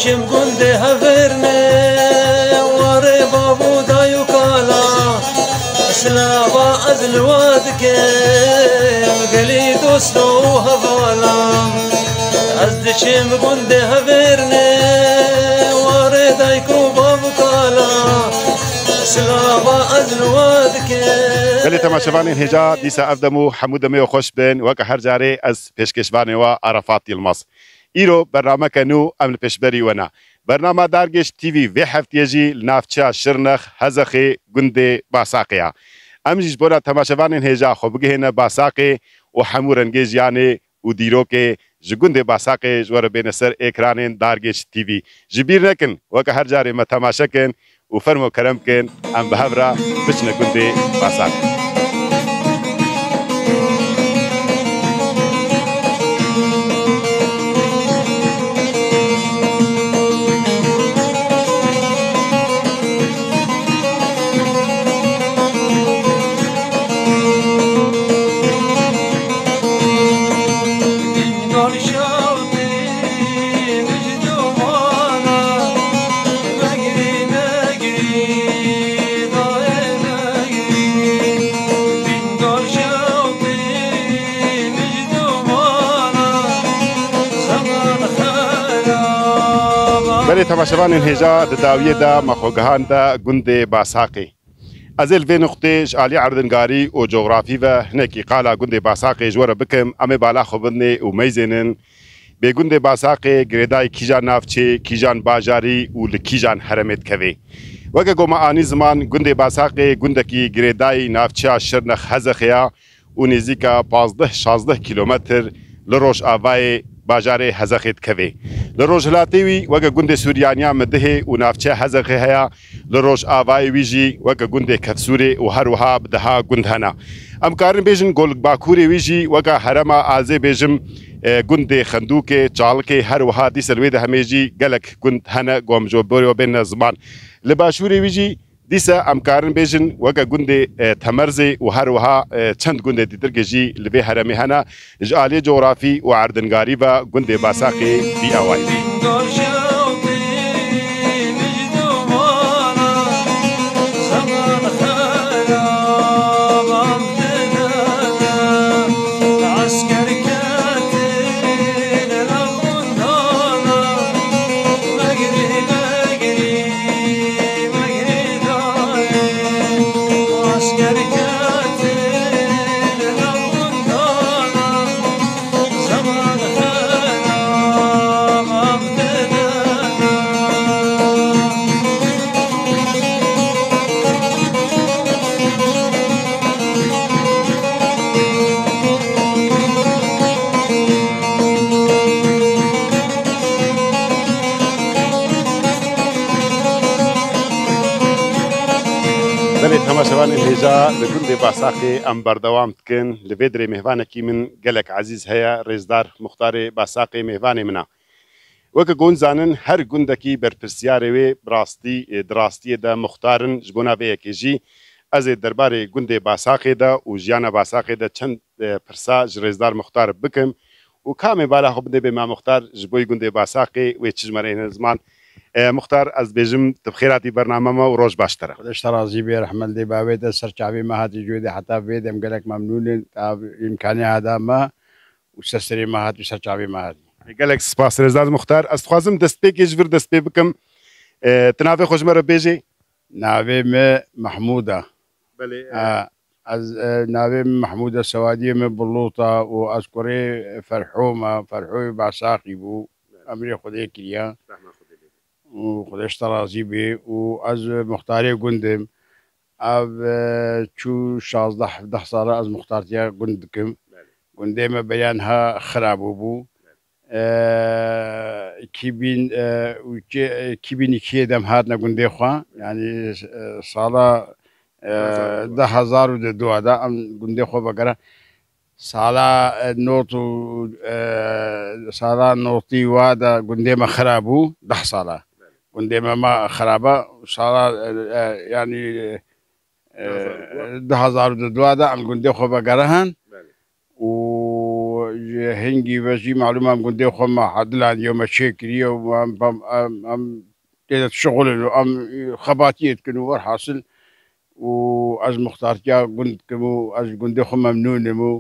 دچم گنده هفرنه واره بابو دایو کالا سلابا از الواد که قلی دوستو هوالا از دچم گنده هفرنه واره دایکو بابو کالا سلابا از الواد که گلی تماشاوان هجا دیسا افدمو حمود میو خوش بن وک هر جاره از پیشکشوان و عرفات یلماس ایرو برنامه کنو امن پیشبری ونا برنامه دارگش تیوی و هفتیجی نافچه شرنخ هزخی گنده باساقیا امجیش بونا تماشاوان هجا خوبگهن باساقی و حمورنگیز یعنی و دیروکه جگنده باساقی جوار بین سر اکرانین دارگش تیوی جبیر نکن وک هر جاره ما تماشا کن و فرمو کرم کن ام بهورا بچنه گنده باساقی بله تماشاوان هجا داویه دا مخوگهان دا گنده باساقی از الوی نقطه جعلی عردنگاری و جغرافی و هنکی قالا گنده باساقی جوار بکم امی بالا خوبنه و میزنن به گنده باساقی گریدای کیجان نافچه کیجان باجاری و لکیجان حرمت کوی وگه گوما آنی زمان گنده باساقی گنده کی گریدای نافچه شرنخ هزخیا و نزیکا 15-16 کیلومتر لروش آوای باجاره هزخیت کوی لروج هلاتیوی وگه گنده سوریانیا مده و نافچه هزخی هیا لروج آوای ویجی وگه گنده کفسوری و هر وها بدها گندهنا امکارن بیجن گل باکوری ویجی وگه حرما آزه بیجم گنده خندوک چالک هر وها دی سلوید همیجی گلک گندهنا گومجو بریو بین زمان لباشوری ویجی دیسا امکارن بیجن وگه گنده تمرزی و هر وها چند گنده دیدرگجی لبی حرمی هنا جعالی جغرافی و عردنگاری و گنده باساقی بی آوائی تماشاوان هجا لگنده باساقی ام بردوام تکن لبیدر مهوانکی من گلک عزیز هیا رزدار مختار باساقی مهوان منا وک گون زانن هر گندکی برپرسیاره و دراستی دا مختارن جبونا به یکیجی از درباره گنده باساقی دا و جیانا باساقی دا چند پرسا رزدار مختار بکم و کام بالا خوب ده به ما مختار جبوی گنده باساقی و چجمرین زمان مختار از بیجم تبخیراتی برنامه ما و روش باشتره خودش راضی بی رحمت دی باوید سرچاوی ما هاتی جویده حتی بیدم گلک ممنون امکانی هذا ما و سسری ما هاتی سرچاوی ما هاتی گلک سپاس رزاز مختار از خوازم دست پی کش ور دست پی بکم تنافی خوش مرا بیجی ناوی می محموده بله از ناوی محموده سوادی می بلوطه و از کره فرحوی باساقی بو امری خودی کریا و خودش راضی بی و از مختاری گندم او چو 16-17 ساله از مختارتیا گندکم گندم بیانها خراب بو کیبینی که دم هات نگنده خواه یعنی ساله 10,002 دا ام گنده خواه بگره سالا نوتی وادا گنده ما خرابو 10 ساله گنده ما خرابه سالا یعنی 10,002 دا ام گنده خواه بگره هن و هنگی وجی معلومه گنده خو ما حدلان یوم شکری و ام تیت شغل و ام خباتیت کنو ور حاصل و از مختارتیا گند کمو از گنده خو ممنونمو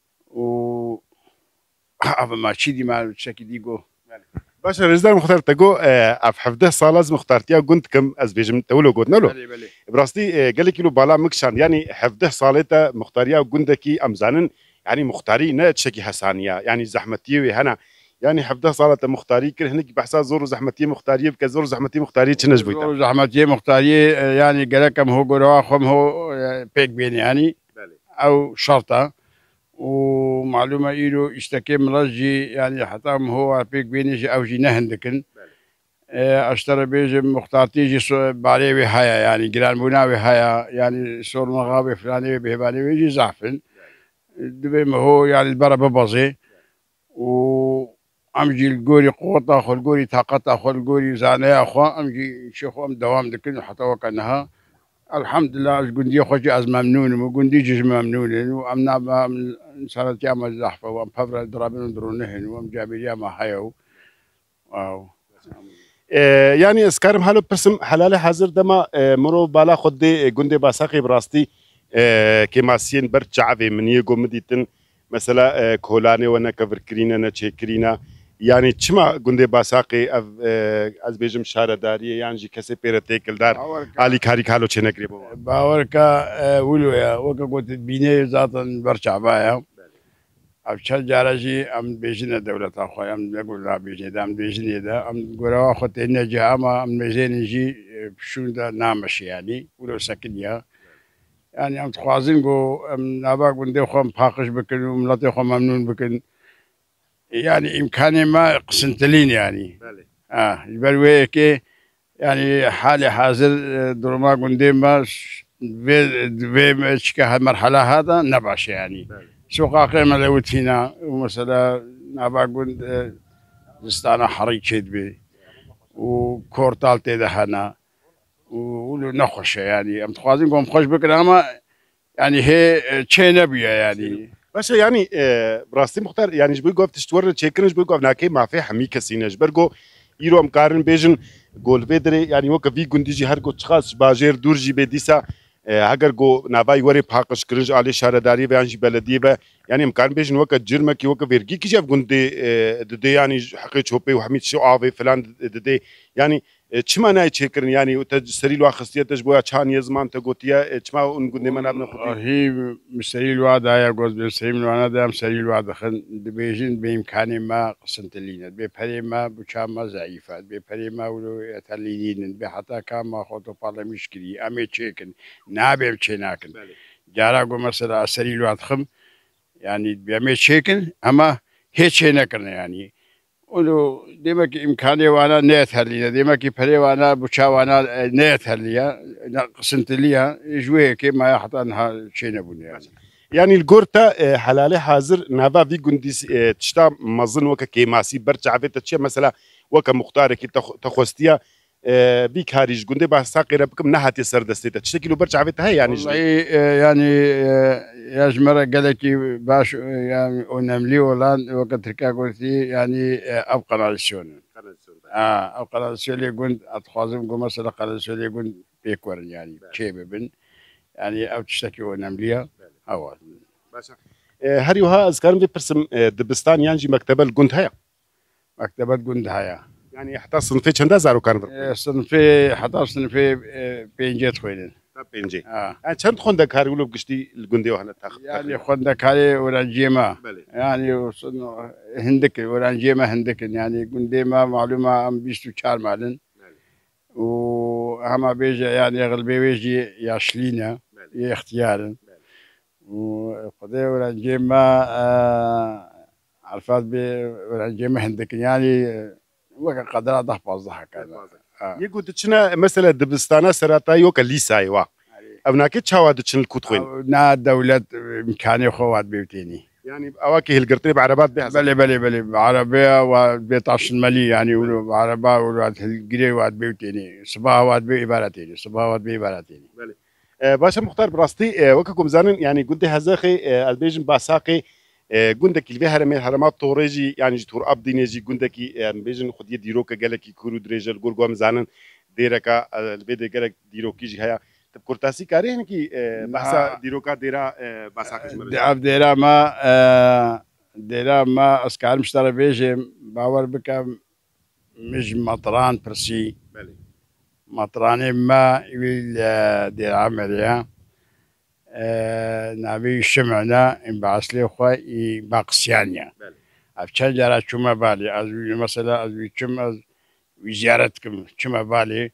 و هذا ما شدي ما شكي ديجو باشا رزدار مختار تجو اف حفده سال از مختارتيا قلت كم از بيجم تولو قلت نلو براستي قال لك بلا مكشان يعني حفده سالته مختاريا وقندكي امزانن يعني مختاري نا تشكي حسانيه يعني زحمتي وهنا يعني حفده سالته مختاري كل هنك بحسا زور زحمتي مختاري بكزور زحمتي مختاري تشنج بيتا زور زحمتي مختاري يعني قال لكم هو قراخم هو بيك بين يعني او شرطه ومعلومة إيلو اشتكي مرجي يعني حتى هو بيك بينيجي أو جي نهندكن اشترى بيجي مختارتي جي بعليه وهايا يعني جيران بونا وهايا يعني صور مغابي فلاني بهباني ويجي زعفن دبي ما هو يعني البرا ببازي و أمجي الجوري قوة أخو الجوري طاقة أخو الجوري زانية أخو أمجي شيخو أم دوام دكن حتى وكانها الحمد لله الجندي خوجي از ممنون وجندي جز ممنون وامنا صارت يا مزحفه وام فبر درابين درونهن وام جابيا ما حيو واو يعني اسكارم حالو برسم حلال حاضر دما مرو بالا خود جندي باساقي براستي كماسين برچعوي من يگو مديتن مثلا كولاني وانا كفر كرينا نا چكرينا يعني چما گنده باساقي از بيجم شارداري يعني جي كسي بيرتي كلدار علي كاري كالو چه نگري بو باوركا ولويا وكا قلت بيني ذاتا برچعبايا اب چل جارجي ام بيجنا دولة اخويا ام نقول لا بيجنا دا ام بيجنا دا ام قراوا خط نجي اما ام ميزين جي شون دا نامش يعني ولو سكنيا يعني ام تخوازين قو ام نابا گنده خو مفاقش بكن وملطي خو ممنون بكن يعني إمكاني ما قسنتلين يعني البلوية كي يعني حالي حاضر درما قنديما في شكا مرحلة هذا نبعش يعني سوقا قيمة لو فينا ومثلا نبع قند دستانا حريق شد بي وكورتال تدهنا ولو نخش يعني ام تخوازين قوم خوش بكنا اما يعني هي شي نبيه يعني باشا يعني براستي مختار يعني جبوي قف تشتور تشيكن جبوي قف ناكي ما في حمي كسينج برجو يرو مقارن بيجن جول فيدري يعني وك في جندي هر جو تخاص باجير دورجي بديسا هاگر جو ناباي وري باقش كرنج علي شارداري بيانجي بلديه يعني مقارن بيجن وك جرمكي وك فيرجي كي جاب جندي ددي يعني حقي شوبي وحميد شو عافي فلان ددي يعني چما ناي چكرن يعني وتسريل واخستيه تجبويا چان يزمان تگوتيا چما اون گندي من ابن خدي هي مستريل واد يا جوز بسريل وانا دام سريل واد خن بيجين بامكاني ما قسنتلين بفري ما بچما ضعيفه بفري ما ولو يتلين بحتى كما خطو بالا مشكلي امي چكن نابم چناكن جارا جو مثلا سريل واد خم يعني بيمي چكن اما هيچ نكن يعني ولو ديمك إمكاني وانا نيت هليا ديمك فري وانا بوشا وانا نيت هليا قسنت ليها جويه كما يحط انها شيء نبوني يعني الجورتا حلالي حاضر نافا في جنديس تشتا مظن وك كيماسي برجع في تشي مثلا وك مختار كي تخوستيا بيك هاريج جندي باساقي ربكم نهاتي سردستي تشتكي له برجع في هي يعني يعني يا جماعه قال لك باش يعني ونملي ولا وقت تركا قلتي يعني ابقى على الشون ابقى على الشون يقول اتخاذم قوم مثلا قال الشون يقول بيكور يعني شيء بن يعني او تشتكي ونمليها او باشا هريوها اذكرم بيرسم دبستان يانجي مكتبه الجند هيا مكتبه جند هيا يعني حتى صنفي چندا زارو كان صنفي حتى صنفي بينجت خوينن بينجي چند خونده كاري ولو قشتي الجندي وهنا تاخذ يعني خونده كاري ورانجيما يعني هندك ورانجيما هندك يعني جندي ما معلومه ام 24 مالن وهما بيجي يعني اغلبيه بيجي ياشلينا اختيارا وقضي ورانجيما عرفات ورانجيما هندك يعني وكا قدرات ضحباز ضحك يقول تشنا مثلا دبستانا سراتا يوكا ليسا ايوا ابناكي تشاوا دتشن الكوتخوين نا دولة امكاني خوات بيوتيني يعني اواكي القرطري بعربات بها بلي بعربيه وبيت 10 ملي يعني ولو عربه ولو القري وات بيوتيني صباح وات بعبارتيني صباح وات بعبارتيني باشا مختار براستي وكاكم زانن يعني قد هزاخي البيجن باساقي گوندکی الوی هرمات طورجی یعنی جتور اب دینجی گوندکی بیشن خودی دیروک گلکی کورو درجل گرگوام زنن دیرکا الوی دیگر دیروکی جی هیا تب کرتاسی کاری هن کی بحثا دیروکا دیرا باساقش مرج اب دیرا ما اسکار مشترى بیشم باور بکم مش مطران برسي مطراني ما يقول دير عملية نبي شمعنا انبعث لي اخوي باقسيانيا افشان جارة شما بالي ازوي مثلا ازوي شم از زيارتكم شما بالي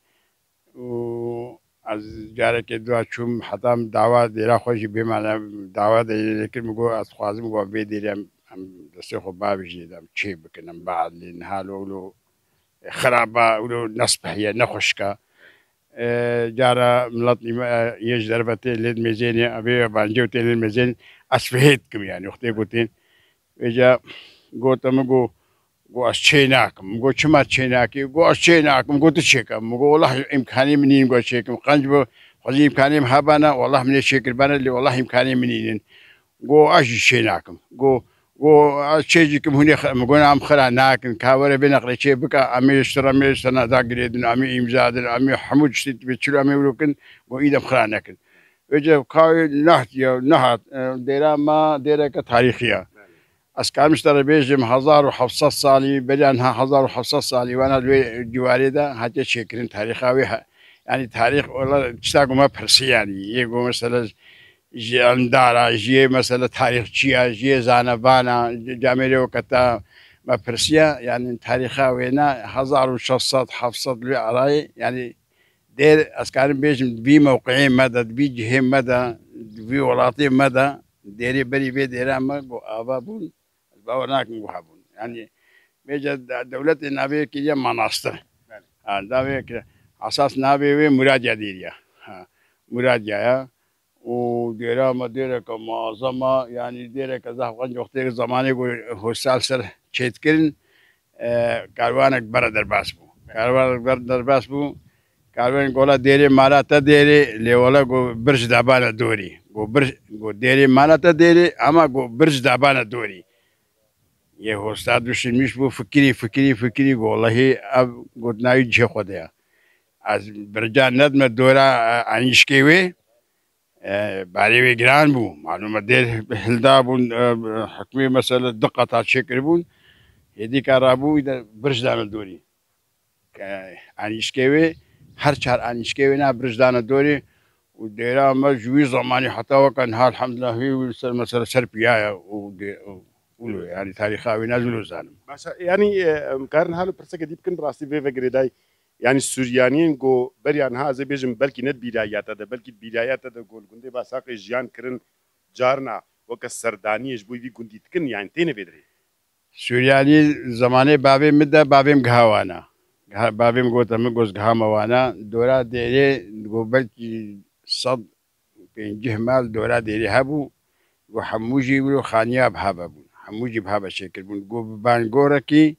و از جارة كدوا شم حتى دعوة ديرا خوشي بمعنى دعوة لكن مقو از خوازم مقو بيديريم دستيخو بابي جيدام تشي بكنم بعد لنهالو ولو خرابة ولو نصب هي نخشكا جارة ملطني يج ضربتين ليد ميزاني أبي بانجوتين ليد ميزاني أسفهتكم يعني أختي قلتين إجا قلت مقو أشيناكم مقو شما تشيناكي مقو أشيناكم مقو تشيكم مقو والله إمكاني منين مقو تشيكم قنجبو خذي إمكاني مهابانا والله من الشيكر بانا اللي والله إمكاني منين مقو أجي شيناكم مقو شيء هني مقول عم خلا ناكن كاورة بنقل شيء بكا أمي اشترى سنة داقريدن أمي إمزادن أمي حمود شتيت بتشلو أمي ولكن وإيدم خلا ناكن وجا كاوي نهت ديرا ما ديرا كتاريخية أسكار مشترى بيجم 1700 صالي بدأنها 1700 صالي وأنا الجواري ده هاتي شكرين تاريخاوي يعني تاريخ والله تشتاقوا ما برسي يعني يقول مثلا جي اندارا جي مثلا تاريخ تشيا جي زانبانا جاميري وقتا ما برسيا يعني تاريخها وينا 1600 700 لي يعني دير اسكارن بيجم بي موقعين مدى بي جهين مدى بي ولاطين مدى ديري بري بي ديرا ما ابابون باوناك مبوحبون يعني بيجا دولة النبي كي مناصر داوي اساس نبي مراجعة ديريا مراجعة وديرا ما ديرا كمعظمة يعني ديرا كذا وقت وقت زماني هو سالسر شيتكرن كاروانك برا درباس بو كاروانك برا درباس بو كاروان قولا ديري مالا تديري اللي ولا قو برج دابانا دوري قو ديري مالا تديري اما قو برج دابانا دوري يه هو استاد وشميش بو فكري والله اب قلت ناوي جي خدها از برجان ندم دورا عنيشكيوي بعدين جيران بو معلومة دير هلدا بون حكمي مسألة دقة تاع شكر بون هذيك رابو إذا برج دان دوري عنيشكيوي هر شهر عنيشكيوي نا برج دان دوري وديرا ما جوي زماني حتى وكان ها الحمد لله هي مسألة سربيا ولو يعني تاريخها وينازلوا زانم يعني مكارن هالو برسك دي بكن براسي في فجرداي يعني السوريانيين جو بريان هذا بيجم بلكي ند بدايات هذا بلكي بدايات هذا قول قندي باساقي جيان كرن جارنا وكسرداني جبوي في قندي تكن يعني تين بدري سورياني زمانه بابي مدة بابي مقهوانا بابي مقوت مقوز قهاموانا دورا ديري جو بلكي صد بين جهمال دورا ديري هبو وحموجي ولو خانيا بهابا بون حموجي بهابا شكل بون جو بانغوركي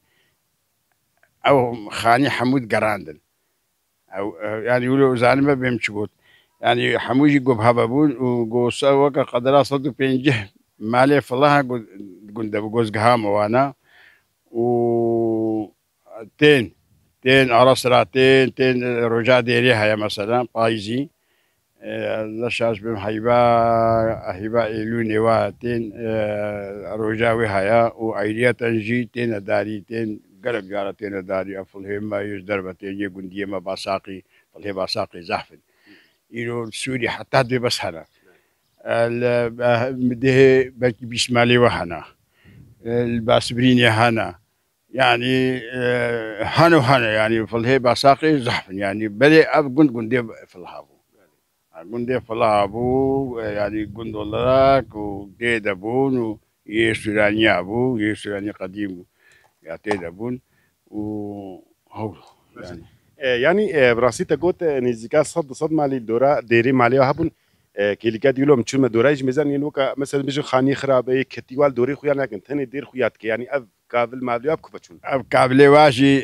أو خاني حمود قراندن أو يعني يقولوا زانمة بيمشقوت يعني حموجي قب هبابون وقو سوى قدرا صدق بينجه مالي فالله قلت بقوز قهام وانا و تين أرسراتين تين رجاء ديريها يا مثلا بايزي لشاش بهم هيبا إلوني واتين رجاوي هيا وعيريا تنجي تين داري تين قلب جارتين داري أفضل ما يجدر بتين يقول ديما باساقي فله باساقي زحفن يلو سوري حتى دي بس هنا مده بلكي بيسمالي وهنا الباسبريني هنا يعني هنا يعني فله باساقي زحفن يعني بدي أب قندي في الهابو قندي في الهابو يعني قند ولاك وديد أبون ويسوراني أبو يسوراني قديم يعتيد أبون وهو يعني براسي تقول نزيكا صد مالي الدورة ديري مالي وهبون كيليكا ديولو مشوم دورة ميزان ينوكا مثلا بيجو خاني خرابي كتيوال دوري خويا لكن ثاني دير خوياتك يعني أب كابل مالي أب كفتشون أب كابل واجي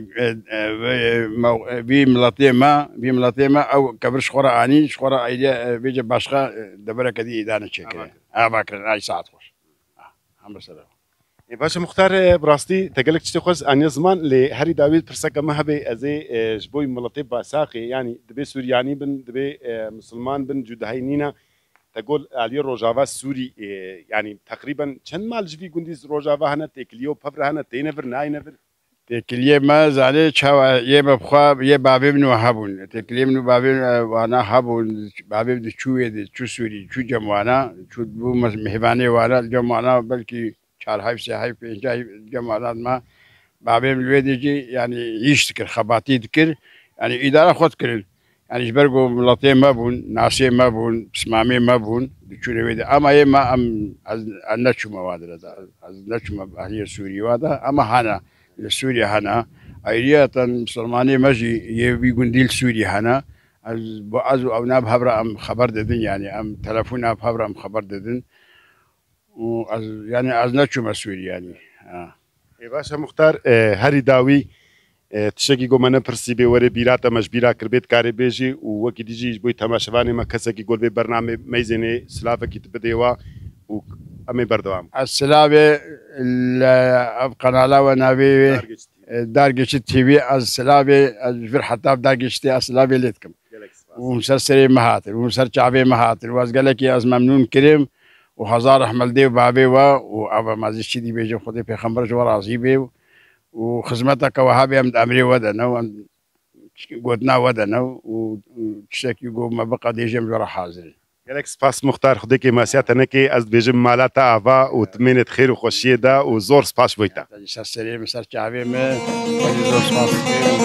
بملطيما أو كبرش خورا أني شخورا أيديا بيجي باشخا دبرة كدي إدانة شكل أباكر أي ساعة خوش هم سلام. باشا مختار براستي تقلك تشتخص أن يزمان لهري داويد برسكة مهبة أزي جبوي ملطيب باساقي يعني دبي سورياني بن دبي مسلمان بن جودهينينا تقول علي روجافا سوري يعني تقريبا كم مال جبي جنديز روجافا هنا تكليو بفر هنا تينفر ناينفر تكليه ما زالي شوا يبخوا يبابي منو هابون تكليه منو بابي وانا هابون بابي دي شو سوري شو جموانا شو بو مهباني وانا الجموانا بلكي شهر هاي في هاي في جاي جموانا ما بابي من الويدي يعني يشتكر خباتي ذكر يعني إدارة خد كرن يعني جبرقو ملطين ما بون ناسي ما بون بسمامي ما بون بتشوني ويدا أما يما أم النشو مواد هذا النشو هي سوريا هذا أما هنا سوريا هنا أيريا مسلماني ماجي يبي جنديل سوريا هنا بعض أو ناب هبرة أم خبر ددن يعني أم تلفون ناب هبرة أم خبر ددن يعني نشو مسؤول يعني باشا مختار هري داوي تشكي قو من برسيبي وري بيراتا مجبيرا كربيت كاري بيجي ووكي ديجي بوي تماشواني ما كسكي قول بي برنامج ميزيني سلافة كي تبديوا وأمي بردوام السلافة قناة ونبي دارجش تي في السلافة الفر حتى دارجش تي السلافة ليتكم ومسلسل مهاتر ومسلسل شعبي مهاتر وازقلك يا از ممنون كريم وهزار أحمد ديو بابي وأبا ما زي شدي بيجي خدي في خمرج ورازي بيو وخدمتك وهابي أمد أمري ودنا قدنا ودنا وتشتكي يقول ما بقى دي جيم جرا حاضر. قالك سباس مختار خديكي ما سياتنكي أز بيجم مالاتا أفا وتمنت خير وخوشية دا وزور سباس بويتا. مسلسل مسلسل شعبي ما زور سباس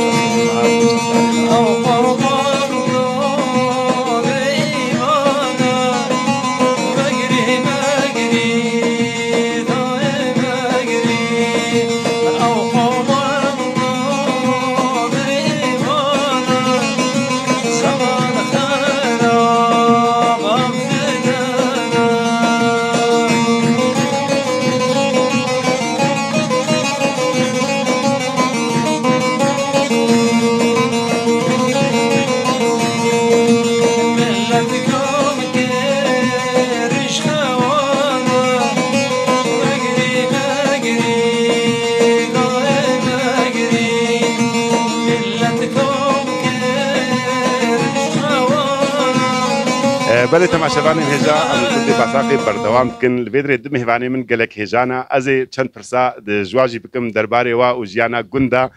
بله تماشاوانی هجا ام کلی باساقی بردوام کن الفيدري دم هوانی من قالك هجانا ازي چند پرسا جواجي بكم درباري وا وجيانا گوندا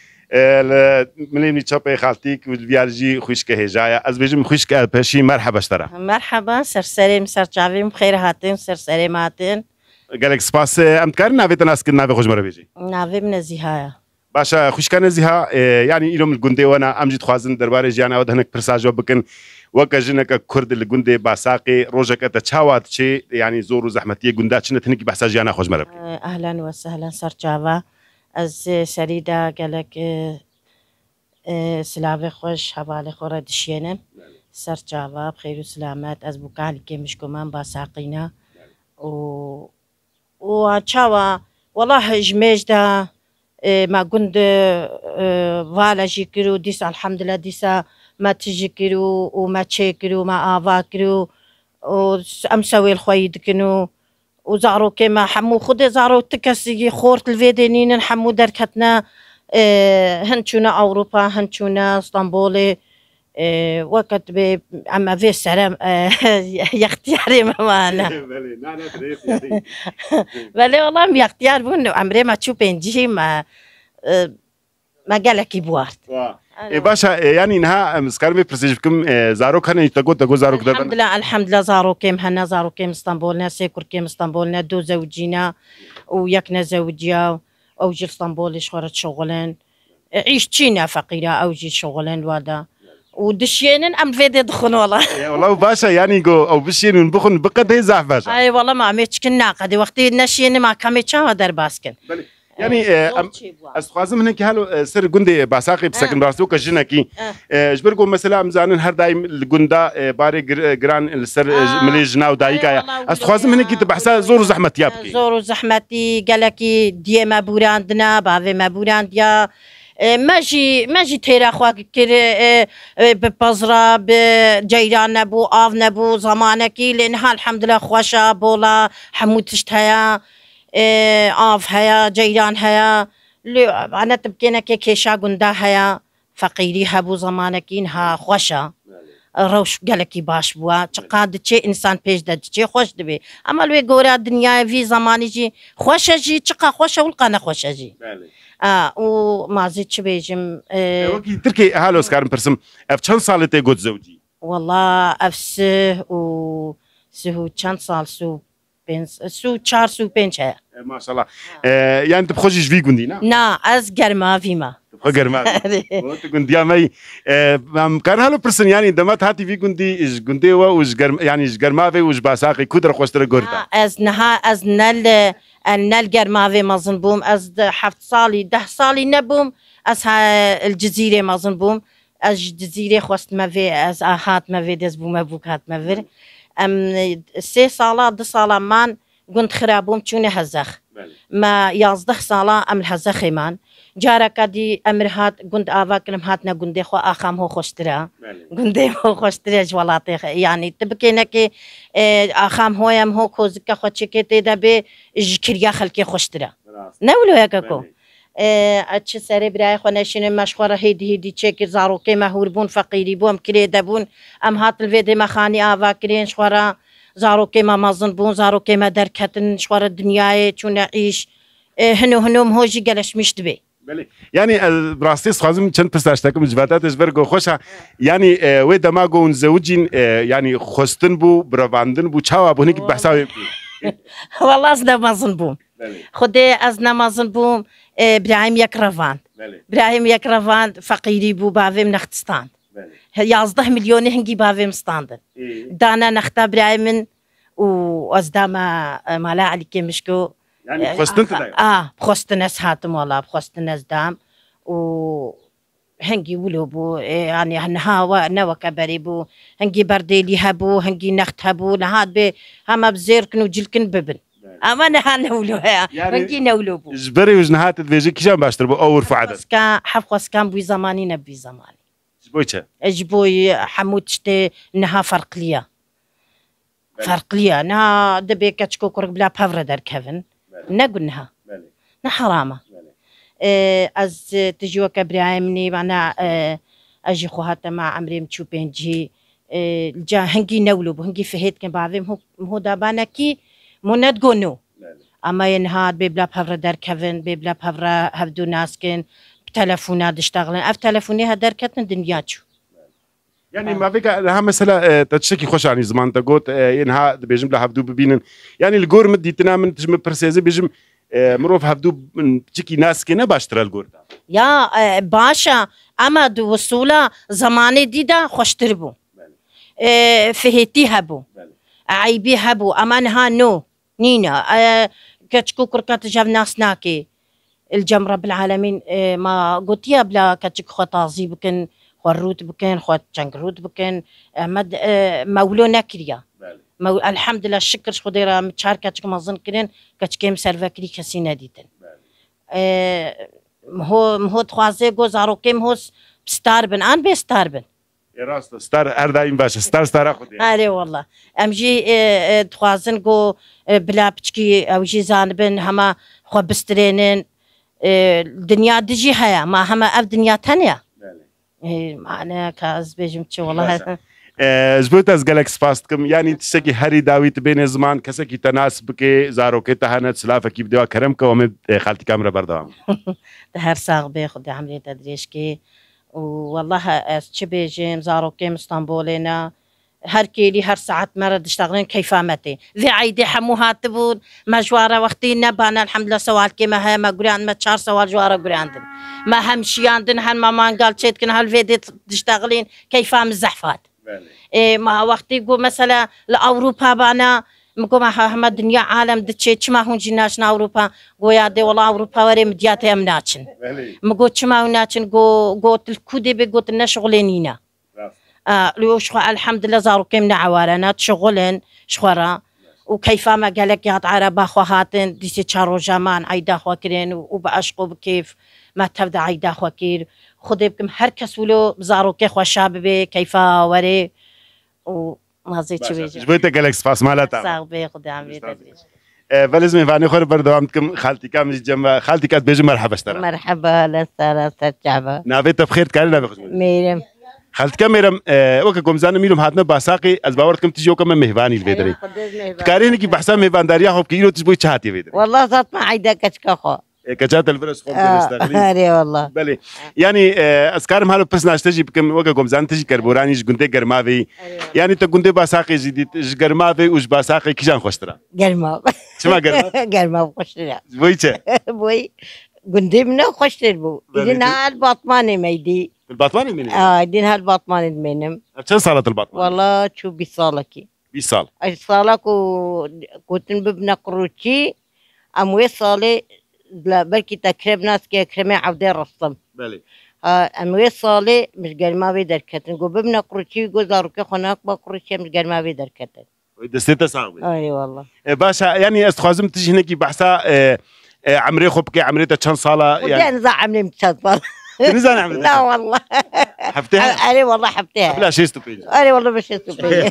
مليمي چوبي خالتيك والفيارجي خوشك هجايا از بيجم خوشك بشي مرحبا اشترا مرحبا سرسري مسرچاوي بخير هاتين سرسري ماتين قالك سپاس ام كار ناوي تناس كن ناوي خوش مره بيجي ناوي من زيها باشا خوشك نزيها يعني اليوم الگوندي وانا امجد خوازن درباري جيانا ودهنك پرسا جو بكن وكجنك كرد الجندي باساقي روجك تشاوات شيء يعني زور زحمتيه جندات شنتنك بحسا جانا خوش مرب اهلا وسهلا سرچاوا از سريدا قالك سلاوي خوش حوالي خورا دشينم سرچاوا بخير وسلامات از بوكالك مشكمان باساقينا و تشاوا والله جميجدا ما جند فالا جيكرو ديس الحمد لله ديسا ما تجكرو وما تشكرو ما آفاكرو وأمسوي الخويد كنو وزارو كما حمو خد زارو تكسي خورت الفيدينين حمو دركتنا هنشونا أوروبا هنشونا اسطنبول وقت أما في السلام يا اختياري ماما بلي والله يا اختيار بون عمري ما تشوف بنجي ما قالك يبوارت باشا يعني نها مسكرمي برسيجكم زاروك هنا تقول زاروك الحمد لله زاروكيم هنا زاروكيم اسطنبولنا سيكوركيم اسطنبولنا دو زوجينا وياكنا زوجيا اوجي اسطنبول شغلت شغلن عيشتينا فقيرة اوجي شغلن وهذا ودشينن ام فيدي دخن والله والله باشا يعني جو او بشين بخن بقد هي زعف باشا اي والله ما عميتش كنا قدي وقتي نشين ما كميتش هذا باسكن يعني استخازم هناك هالو سر جندي باساقي بسكن براسوك جنكي جبركم مثلا مزانن هر دايم الجندا باري جران السر ملي جناو دايكا استخازم هناك تبحثا زور زحمه يابكي زور زحمتي قالكي دي ما بوراندنا بعض ما بورانديا ماجي تيرا خواك كير ببزرة بجيران نبو آف نبو زمانكي لأنها الحمد لله خوشة بولا حمود تشتهيا آف هيا جيران هيا أنا تبكينا كيشا قندا هيا فقيري هبو زمانكين ها خوشا روش قالكي باش بوا تقاد تشي انسان بيش داد تشي خوش دبي اما لوي غورا الدنيا في زماني جي خوش جي تشقا خوش ولقانا خوش جي وما زيدش بيجم وكي تركي هالوس كارم برسم اف چند سالته قد زوجي والله افسه و سهو چند سال سو بنس سو 4 سو 5 ما شاء الله يعني انت بخوجي في قندي نا از گرما فيما گرما تو گندیا مي كان هالو برسن يعني دمت هاتي في قندي اش قندي وش يعني اش گرما في وش باساقي كودر خوشتر غورتا از نها از نل گرما في مازن بوم از 7 صالي 10 صالي نبوم از الجزيره مازن بوم از جزيره خوست ما في از هات ما في دز بوم ابوكات ما في ام 3 صاله 2 صاله مان قلت خرابوم تشوني هزخ ما 11 صاله ام الهزخ مان جارك دي امرهات قلت افاكلم هاتنا قندي خو اخام هو خوشترا قندي هو خوشترا جوالاتي يعني تبكينا كي اخام هو يم هو كوزك خو تشكيتي دبي جكريا خلكي خوشترا نولو هكاكو اتش سري براي خو نشين مشخوره هيدي تشكر زاروكي مهور بون فقيري بوم كريدا بون ام هات الفيدي مخاني افاكرين شخوره زاروكي ما مازن بون زاروكي ما دركتن شخوره الدنيا چون نعيش هنوم هوجي قالش مش دبي يعني براستي خازم چند پساشتكم جواتاتش برگو خوشا يعني و دماغو زوجين يعني خوستن بو برواندن بو چاوا بو نيك بحثاوي والله از نمازن بوم خدي از نمازن بوم ابراهيم يكرفان ابراهيم يكرفان فقيري بو باوي نختستان 11 مليون هنگي باوي مستاندن دانا نختا ابراهيم و از داما مالا عليكي مشكو يعني بخوستن بخوستنس هاتم والله بخوستنس دام و هنجي ولو بو يعني هنها نوا كبري بو هنجي برديلي هبو هنجي نخت هبو نهاد بي هما بزيركن وجلكن ببن اما نها نولو هنجي نولو بو جبري وجنهات تفيجي كيشان باشتر بو اور فعدد حفظ كان بوي زماني نبي زماني جبويتشا جبوي حمود شتي نها فرق ليا فرق ليا نها دبي كاتشكو كورك بلا بافرا دار كيفن نقولنها نحرامة از تجوا كبرايمني معنا اجي خوهاتا مع عمري متشوبين جي جا هنجي نولو هنجي فهيت كان بعضهم هو دابانا كي مو نو اما ينهاد ببلا بهفرا دار كيفن ببلا بهفرا هفدو ناسكن بتلفونات اشتغلن اف تلفوني هدار كتن دنياتشو يعني ما فيك لها مثلا تشكي خوش يعني زمان تقول ينها بيجم لها هفدو ببينن يعني الجور مدي تنام تجم برسيزي بيجم مروف هفدو تشكي ناس كنا باشترى الجور يا باشا اما دو وصولا زماني ديدا خوشتربو فهيتي هبو عيبي هبو اما نها نو نينا كتشكو كركات جاب ناس ناكي الجم رب العالمين ما قلت يا بلا كتشك خطازي بكن خروت بكن خوات جنگروت بكن مد مولو نكريا الحمد لله الشكر خديرا متشاركه كما ظن كرين كتشكيم سيرفاكري كسي ناديتن هو تخوازي جو زاروكيم هو ستاربن ان بي ستاربن راست ستار اردايم باش ستار اخذ اري والله امجي تخوازن جو بلا بتشكي او جي زانبن هما خو بسترينن الدنيا دجي هيا ما هما اف دنيا ثانيه معنا كاز بيجم تشي والله زبوت از جالكس فاستكم يعني تشكي هري داويت بين زمان كسكي تناسبك زاروكي تهانت سلافك بدوا كرمك ومد خالتي كاميرا بردوام هر ساغ بياخذ عمليه تدريشكي والله تشبيجم زاروكي اسطنبولنا هر كيلي هر ساعات مرة تشتغلين كيفامتي ذي عيدي حمو هاتبون مجوارة وقتي نبانا الحمد لله سوال كيما هي ما قريان ما تشار سوال جوارة قريان ما همشي عندن هن ما قال شيت كنا هالفيديو تشتغلين كيفام الزحفات ما وقتي يقول مثلا لأوروبا بانا مقول ما الدنيا عالم دتشي ما هون جيناشنا أوروبا قويا دي والله أوروبا وري مدياتي أمناتشن مقول ما هوناتشن قو تلكودي بقول لنا شغلينينا لو الحمد لله زارو كيمنا عوارنا شغلن شخورا وكيفما قالك يا عربا خوهاتن ديسي تشارو جامان عيدا خوكرين وبعشقو بكيف ما تبدا عيدا خوكير خدي بكم هر كس ولو زارو كي خو شابي كيفا وري وما زيت شوي جبت قالك سباس مالتا صاحبي خدي عمري تدريج فلازم يفعني خور بردوامتكم خالتي كامل جنب خالتي كانت بيجي مرحبا اشترى مرحبا اهلا وسهلا استاذ شعبان. نافيت بخير كاري نافي خشمي ميرم خالتي كاميرم وكم زانه ميلهم هاتنا باساقي از باورتكم تجيو كم مهباني الفيدري كاريني كي بحسام مهبان داريا خوب كيلو تجبوي تشاتي فيدري والله صوت ما عيدا كشكخو كجات الفرس خوب تستغري هاري والله بله يعني اسكارم هالو بس ناشتجي بكم وكم زان تجي كربوراني جندي جرمافي يعني تجندي باساقي جديد جرمافي وش باساقي كيجان خوشترا قرماب شما قرماف قرماب خوشترا بويتش بوي قندي منه خوشتر بو إذن هالباطماني ميدي الباطماني منين إذن هالباطماني منم كم صارت الباطماني والله شو بيصالكي 20 سال أي صالك كنت ببنا قروتشي أموي صالي لا بركي تكرم ناس كي كرمي عودي رسم بله أموي صالي مش قال ما بيدر كتن قو ببنا قروتشي قو زاروكي خناك بقروتشي مش قال ما بيدر كتن دستة صعبة أي والله باشا يعني استخازم تجي هناك بحثا عمري خبكي عمري كم صالة يعني يعني نزعم لي متصل نزان عمري لا والله حفتها أنا والله حبتها بلا شيء استوبيج أنا والله مش استوبية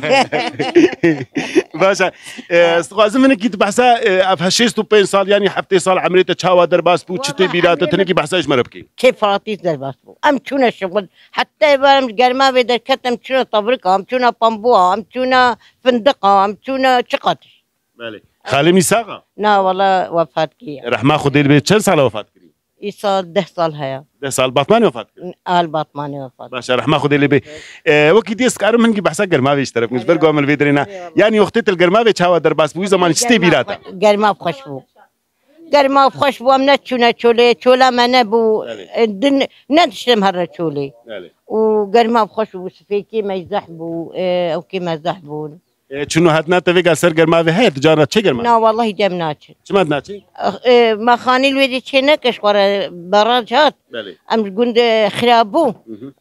باشا استخازم هناك بحثا بهالشيء استوبين صال يعني حفتي صال عمري تشاوا درباس بو تشتي بيرات تنكي بحثا ايش مربكي كيف فراتيس درباسبو أم شونا الشغل حتى يبقى مش قال ما بيدر كتن أم شونا طبرقة أم شونا بامبوها أم شونا فندقة أم شونا شقتش بله خالي ميساقة لا والله وفاة كي رحمة خدي البيت كم صالة وفاة كريم يصال 10 صال هيا 10 سال باطماني وفاة كريم آل باطماني وفاة باشا رحمة خدي البيت وكي ديس كارم هنجي بحثا قرماوي اشترك مش برقوا من الفيدرينا يعني وقتت القرماوي تشاوا درباس بو زمان شتي بيراتا قال ما بخشبو قال ما بخشبو أم نتشونا شولا ما نبو دن نتشتم هرا شولي وقال ما بخشبو سفيكي ما يزحبو أو كي يزحبون شنو هاتنا تفيق سر قرماوي هي تجارة تشي لا قرماوي والله جمناتش شما دناتي ما خاني الويدي تشينكش ورا براجات بله ام قند خرابو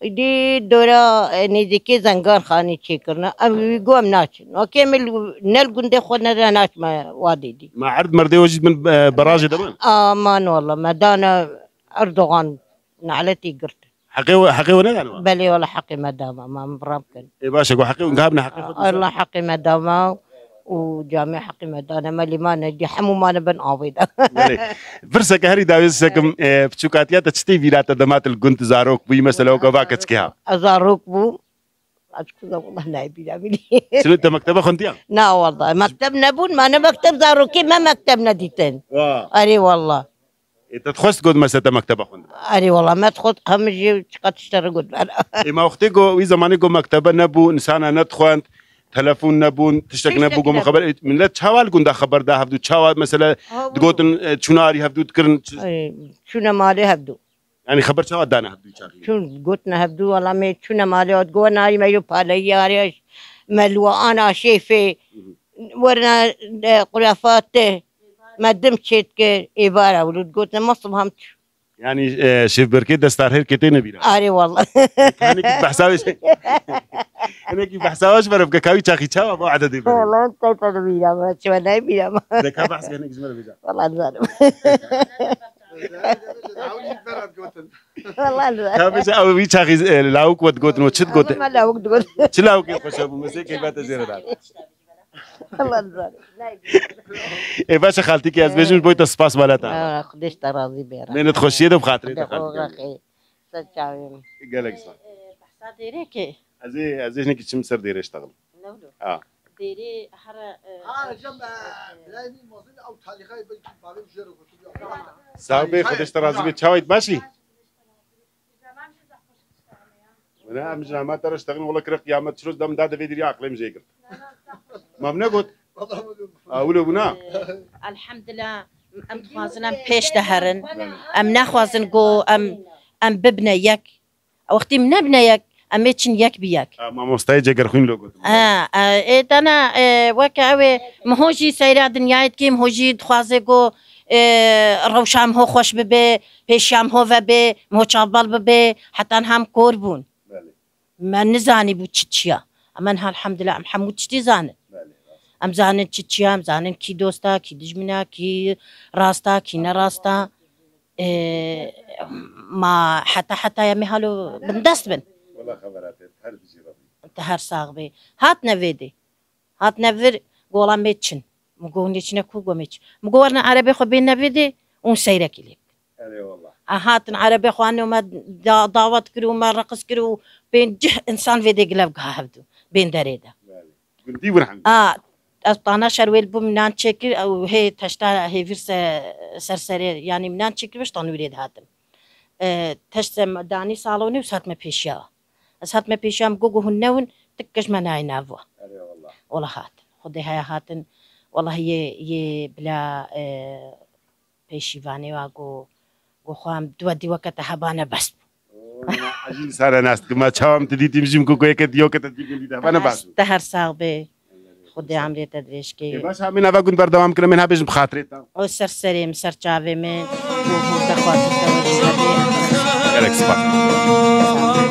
دي دورا نيزيكي زنگان خاني تشيكرنا ام يقوم ناتش وكمل نل قند خدنا ناتش ما وادي دي ما عرض مردي وجد من براجي دمان امان والله مدانا اردوغان نعلتي قرت حقي ولا انا بلي ولا حقي مداما ما مبرمكن اي باشا قو حقي ونقابنا حقي الله حقي مداما وجامع حقي مدانا مالي ما ندي حمو ما نبن عويدا فرصة كهري داويس سكم بشوكاتيات تشتي فيرات دمات الجنت زاروك بي مثلا وكفاكتش كيها ازاروك بو أشكر والله نايبي جامي شنو انت مكتبة خنتيا لا والله مكتب نبون ما أنا مكتب زاروكي ما مكتب نديتن أري والله انت تخص قد مسا مكتبة خنت أري والله ما تخد همجي تشقى تشتري قد ما اختي قو وي زماني قو مكتبة نبو انسانا ندخوانت تلفون نبون تشتك نبو قو خبر من لا تشاوال قندا خبر ده هفدو تشاوال مثلا تقوتن شناري هفدو تكرن شنو مالي هبدو يعني خبر شاوال دانا هفدو شاخي شون قلتنا هبدو والله ما شنو مالي تقول ناي ما يبالي يا ملوى أنا شايفه ورنا قرافاته ما دمشت كإبارة ولد قلت ما صبهمتش يعني شيف بركي دستار هير كتير نبيرا أري والله أنا كيف بحساويش أنا كيف بحساويش برا بكاوي تشاخي تشاوا ما عدد يبرا والله أنت تنبيرا ما شو نبيرا ما ده كم بحس كأنك جمال بيجا والله نزارم والله نزارم كم بيجا أو بيجا تشاخي لاوك ود قوتن وشد قوتن ما لا وقت قلت شلاوك يخشبوا مسك كيف بتزير ده والله نزارم إيه باشا خالتي كي أزبيجن بويت سباس مالتها خديش تراضي بيرا من تخشي ده بخاطري ده دقوق خالتي أخي سجاوي قالك صح بحثا ديريكي أزي هنيك شم سر دير يشتغل نولو ديري حرا صاحبي خدش ترازي بتشاوي ماشي أنا مش ما ترى اشتغل ولا كرق يا ما تشروز دم داده فيديو عقلي مجيكر ما بنقول أولو بنا الحمد لله ام خوازن پیش دهرن ام نخوازن گو ام ببنه یک وقتی من نبنه یک ام میچن یک بیک ما مستعد جگر خوين لوجو دانا وكاوي مهوجي سيرا دنيايت كيم هوجي دخوازه گو روشام هو خوش ببه پیشام هو وبه مهچابال ببه حتى هم قربون ما نزاني بو تشيا اما الحمد لله ام حمود تشتي زانه ام زانن چچیا ام زانن کی دوستا کی دجمنا کی راستا کی نراستا ما حتى يمي هالو بندست بن والله خبرات هل بيجي ربي انت هر ساغبي هات نفيدي هات نفر قولا ميتشن مقولني شنو قومش مقولنا عربي خو بينا فيدي ونسيرك لك والله هاتن عربي اخواني وما دعوت كرو ما رقص كرو بين جه انسان فيدي قلب هبدو بين دريده قلتي ورحم أنا شرويل بمنان تشكر أو هي تشتا هي فيرس سرسري يعني منان تشكر باش تنوريد هاتم تشتا داني صالوني وسات ما بيشيا سات ما بيشيا مقوقو هنون تكش مناي نافوا والله هات خدي هاي هاتن والله هي بلا بيشيفاني واقو وخوام دودي وقت هبانا بس عجيب سارة ناس ما تشاوم تدي تمشي مكوكو ديو كتدي قولي هبانا بس تهر صاغبي خدي عمري تدريش كي باش من هذا كنت بردوام كنا منها باش بخاطريتها او سرسري مسر جافي من وهو دخوات التوجه عليك صباح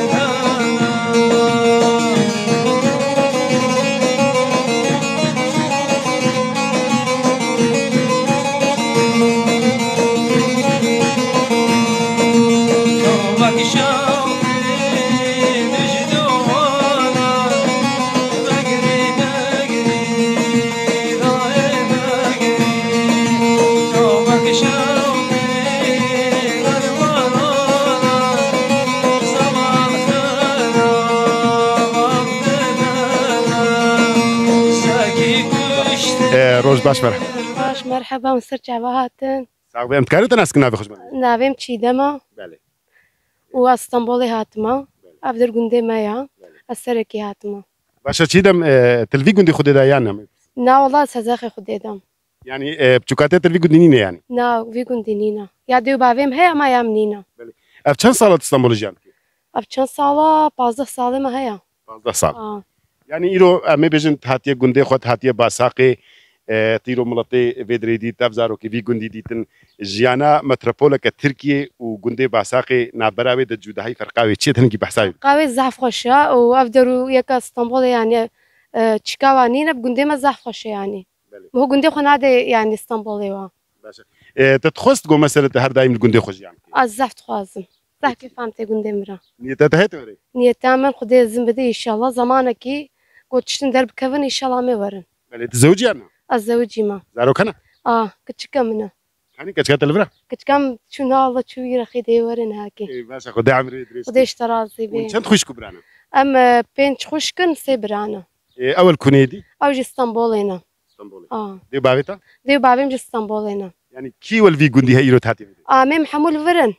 روز باش مرحبا باش مرحبا ونسرجع بهاتن صاحبي انت كانت ناس كنا بخش نافيم تشيدما بله واسطنبولي هاتما افدر قندي مايا السركي هاتما باش تشيدم تلفي قندي خدي دا يعني نا والله سازاخي خديدم يعني بتشوكاتي تلفي قندي يعني نا في قندي نينا يا ديو بافيم هي ما يا منينا اف كم صالة اسطنبول جان اف كم صالة 15 صالة ما هي 15 صالة يعني ايرو امي بيجن هاتيه قندي خد هاتيه باساقي تيرو ملتي فيدريدي تافزارو كي في قندي ديتن جيانا متروبولا كتركيا وقندي باساقي نابراوي د جودهاي فرقاوي تشيتن كي بحساوي قاوي زعف خوشا وافدرو يك اسطنبول يعني تشكاوانينا بقندي ما زعف خوشا يعني هو قندي خنادي يعني اسطنبولي وا باشا تتخص تقول مسألة هر دايم القندي خوش يعني الزعف تخازم زعف كيف فهمتي قندي مرا نيتا تهتوري نيتا من خدي زنبدي ان شاء الله زمانكي قلت شتن درب كفن ان شاء الله ما ورن بل تزوجي انا الزوجي ما زارو كنا كتشكا منا يعني كتشكا الفرا كتكم شو الله شو يرخي دي ورن هاكي باشا خدي عمري ادريس خدي اشترازي بي وانت خوش كبرانا اما بنت خوشكن سيبرانا اول كونيدي او جي اسطنبولينا اسطنبولي دي بابيتا دي بابيم جي اسطنبولينا يعني كي والفي قندي هاي روتاتي ميم حمول فرن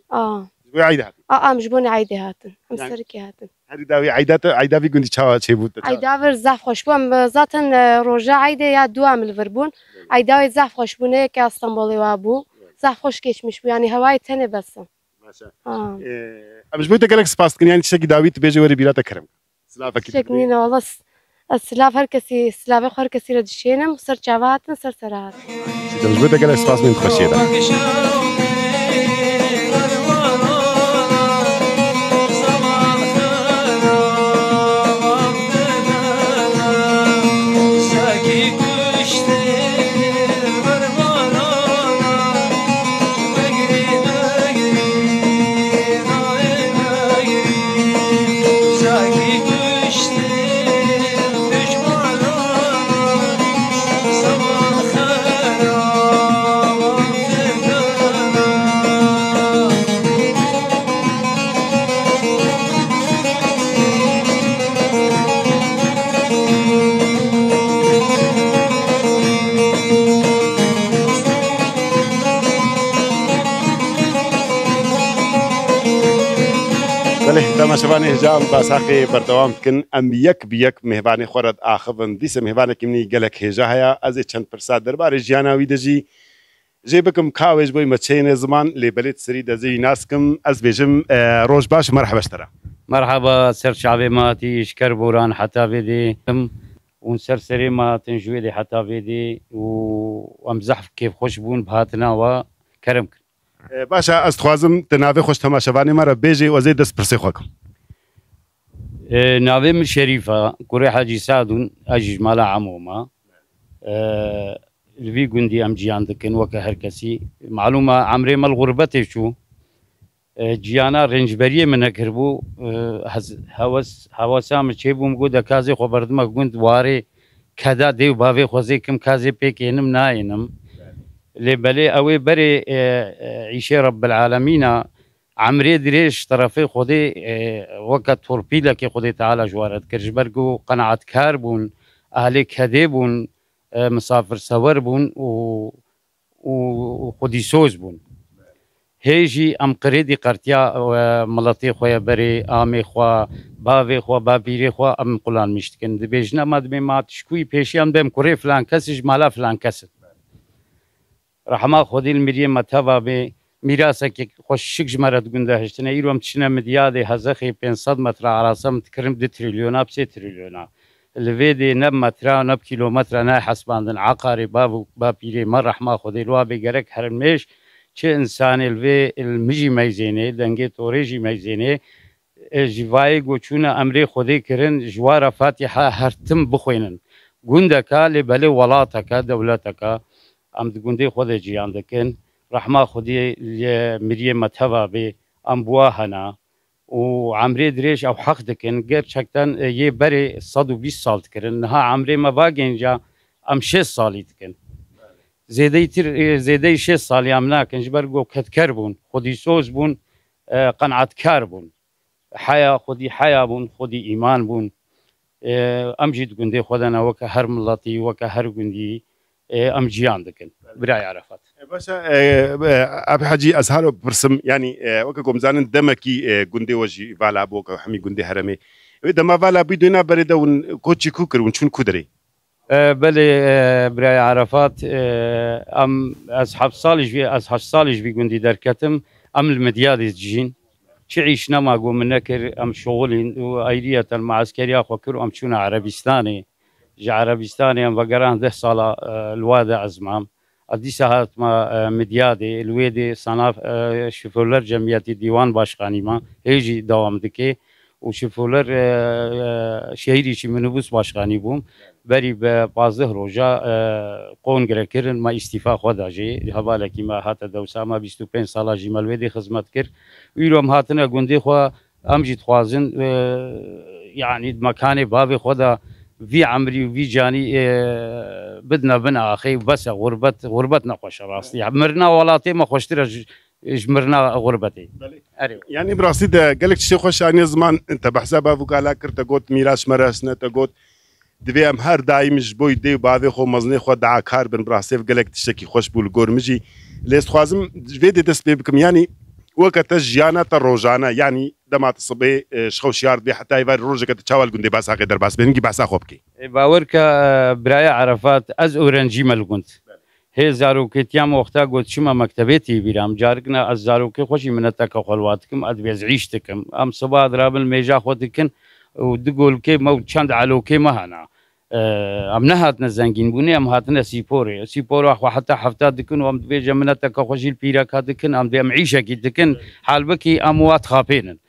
زوي عيد هاتي مجبوني عيدي هاتن مسركي هاتن هذه داوي عيدا في قندي تشاوا تشيبوت عيدا فر زعف خوشبون ذاتن روجا عيدا يا دوام الفربون عيدا زعف خوشبونه كي اسطنبولي وابو زعف خوش كيش مش يعني هواي تاني بس ماشا مش بويت قالك سباست يعني تشكي داوي تبيجي وري بيرات كرم سلافك شكنينا والله السلاف هركسي سلاف هركسي ردشينم وصر جاباتن صر سرات مش بويت قالك سباست من تخشيدا تماشاوانی هجام باساقی بردوام کن ام یک بیک مهبانی خورد آخوان دیس مهبانی کمی گلک هجا هیا از چند پرساد درباره جیاناوی دجی جی بکم کاوش بوی مچین زمان لیبلیت سری دزی ناس کم از بیجم روز باش مرحبا اشترا مرحبا سر شعبي ماتي شكر بوران حتى بدي ونسر سري ما تنجويدي حتى بدي وامزح كيف خوشبون بهاتنا وكرم باشا از خوازم تناوی خوش تماشاوانی مرا بیجی و زی دست پرسی خوکم ناوی من شريفة كوري حاجي سادون اجي مالا عموما الفي قندي ام جيان دكن وكا هركسي معلومة عمري مال غربتي شو جيانا رنجبريه من كربو هوسام تشيبو مقود كازي خبردما قند واري کەدا دێ و باوێ خۆزێکم کازێ پێکێنم ناینم لێ بەلێ ئەوەی بەرێ عیشێ رب العالمینە عمرێ درێژ طرفەی خودێ وەکە تۆرپیلەکی خودی تعالی ژوارەت کرد ji ber ku qeneetkar bûn ahlê kedê bûn misafirsewer bûn û xwedîsoz bûn hê jî em qirêdî qertiya miletê xwe ye berê amê xwe bavê xwe bapîrê xwe em qulanmış dikin dibêjin ema dibê ma tişkûyî pêşî em dem kurê filan kesî ji mala filan kes in rehma xwedî li miriyê me teva bê میراثێکی خۆشک ژمارە گوندە هشتنە ئیرۆم تشنە مدیادێ هەزەخی 500 متر ئاراسەم تکردم 2 تریلیۆنا 3 تریلیۆنا لەوێ دێ نەب مەترا نەب کیلۆمەترە نای حەسباندن عقاری با پیرێ مە ڕەحما خودی وا بێگەرەك هەرمێش چه ئینسانێ لێ مژی مەیزێنێ دەنگێ تۆڕێژی مەیزێنێ ژیڤایە گۆچوونە ئەمرێ خودی کردن ژوارە فاتیحە هەرتم بخوێنن گوندەکە لێ بەلێ وڵاتەکە دەولەتەکە ئەم گوندەی خۆدە جیان دەکەن رحمة خودي مريم متهوى بي ام بواهنا وعمري دريش او حق دكن غير شكتن يي بري 120 سال تكرن ها عمري ما باقينجا ام 6 سال تكن زيدي 6 سال يامنا كن جبرغو كتكر بون خودي سوز بون قناعتكار بون حياه خودي حياه بون خودي ايمان بون امجد گوندي خودنا وك هر ملتي وك هر گوندي ام جيان دكن براي عرفات باشا ابي حاجي ازهر برسم يعني وككم زانن دمكي گوندي وجي فالا بوك حمي گوندي هرمي دما فالا بيدونا بريده ون كوتشي كوكر ونشون كودري بله براي عرفات ام اصحاب صالح في گوندي دركتم ام المدياد جين تعيشنا ما قوم نكر ام شغل وايديه المعسكريه خوكر ام شونا عربستاني جا عربستاني ام وقران 10 ساله الوادع ازمام ادی ساعت ما مدیادی الویدی صناف شفولر جمعیتی دیوان باشقانی ما هیچی دوام دکی و شفولر شهری چی منوبوس باشقانی بوم بری به 15 روزا قونگره کردن ما استیفا خدا جی حواله ما هات دوسا ما 25 ساله جی الویدی خدمت کرد ویروم هاتنه گوندی خو امجد خوازن يعني مكاني بابي خدا في عمري وفي جاني بدنا بنا اخي بس غربتنا خوش راستي عمرنا ولاتي ما خوشتر جمرنا غربتي يعني براسي ده قالك شي خوش يعني زمان انت بحسابها فوكالا كرت قوت ميراث مراسنا تقوت دبي ام هر دايم جبوي دي باوي خو مزني خو دعا كار بن براسي قالك تشكي خوش بول غورمجي ليس خوازم فيدي دس بكم يعني وقت جيانا الروجانا يعني دمات الصبي شخوش يارد بي حتى يفار روجك تشاول قندي باسا غير باس بينكي باسا خوبكي باوركا برايا عرفات از اورنجي ملغونت هي زاروكيتيام وقتا قلت شما مكتبتي بيرام جاركنا از زاروكي خوشي منتك خلواتكم اد بيزعيشتكم ام صبا دراب الميجا خودكن ودقول كي مو چند علوكي مهنا ام نهاتنا زنگين بوني ام هاتنا سيبوري اخو حتى حفتات دكن وام بيجا منتك خوشي البيراكا دكن ام دي معيشة كي دكن حال بكي اموات خابينن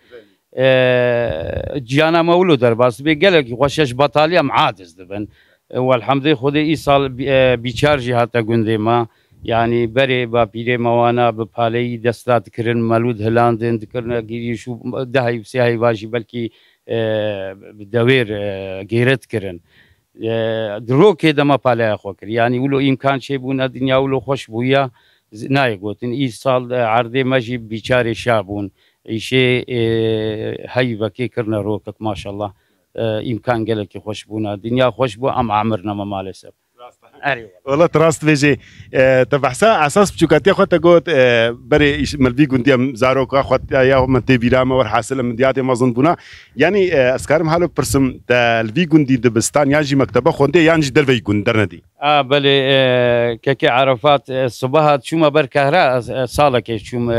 جيانا مولو درباس بيقالك خوشش بطاليا معادز دبن والحمد لله خودي ايصال بيشارجي حتى قندي ما يعني بري بابيري موانا ببالي دستات كرن مالود هلاندن ذكرنا جيري شو دهي بسيهي واجي بلكي بدوير غيرت كرن دروكي دما بالي اخوكر يعني ولو امكان شي بونا دنيا ولو خوش بويا ناي قوتن ايصال عرضي ماجي بيشاري شابون شيء هاي بكي كرنا روكك ما شاء الله امكان قالك خوش بونا دنيا خوش بو ام عمرنا ما مالسب والله تراست فيجي تبحثا اساس بشوكاتي اخوتا قوت بري ملفي قندي زاروك اخوات يا من تي بيراما ور حاصل من دياتي ما ظن بونا يعني اسكارم حالو برسم الفي قندي دبستان ياجي مكتبه خوندي يانجي دلفي قندرنا دي بلي كيكي عرفات الصباح شو ما بركهرا صالك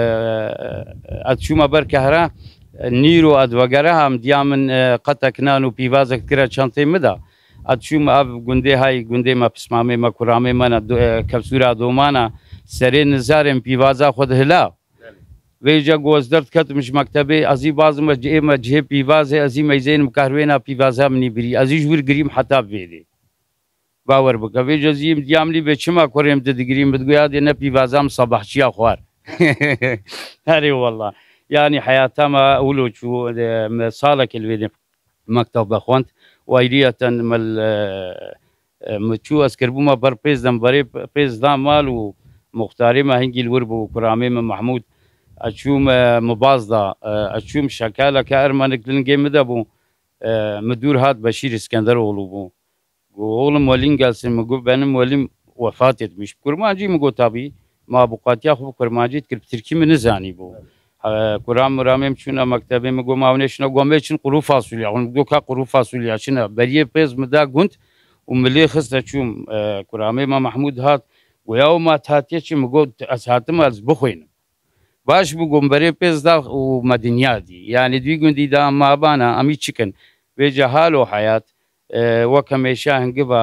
شو ما بركهرا نيرو ادوغرا هم ديامن قتك نانو بيفازك كرا شانتي مدا اتشوم اب گنده های گنده ما پسمامه ما کرامه من کبسورا دومانا سری نزارم پیوازا خود هلا ویجا گوزدرد کت مش مکتبه ازی باز ما جه پیوازه ازی میزین مکاروینا پیوازا منی بری ازی جور گریم حتا بیده باور بکا ویجا زیم دیاملی به چما کریم دگریم بدگویا دی نه پیوازام صباحچیا خوار هری والله يعني حياتها ما اولو شو صالك الفيديو مكتب بخونت وايدية مال مچو اسکر بوما بر پیز دم بری پیز دام مال و مختاری ما هنگی الوربو کرامي محمود اشوم مبازدا اشوم شکاله که ارمانک لنگی مدبو مدور هات بشیر اسکندر اولو بو oğlum Molin gelsin mi? Benim Molim vefat etmiş. Kurmancı mı go tabi? Ma bu katya khu kurmancı kirp Türkiye mi nizani bu? Kuram muramim çuna mektebe mi go mavne şuna gombe için kuru fasulye. On go ka kuru fasulye şuna beriye pez mi da gunt و ملي خسته چوم kurame ma Mahmud hat و یا ما تاتیه چی مگو اساتم از بخوینم باش بو گمبره پز دا و مدنیادی یعنی دوی گندی دا ما بانا امی چکن به جهال و حیات وكم شاهن قبا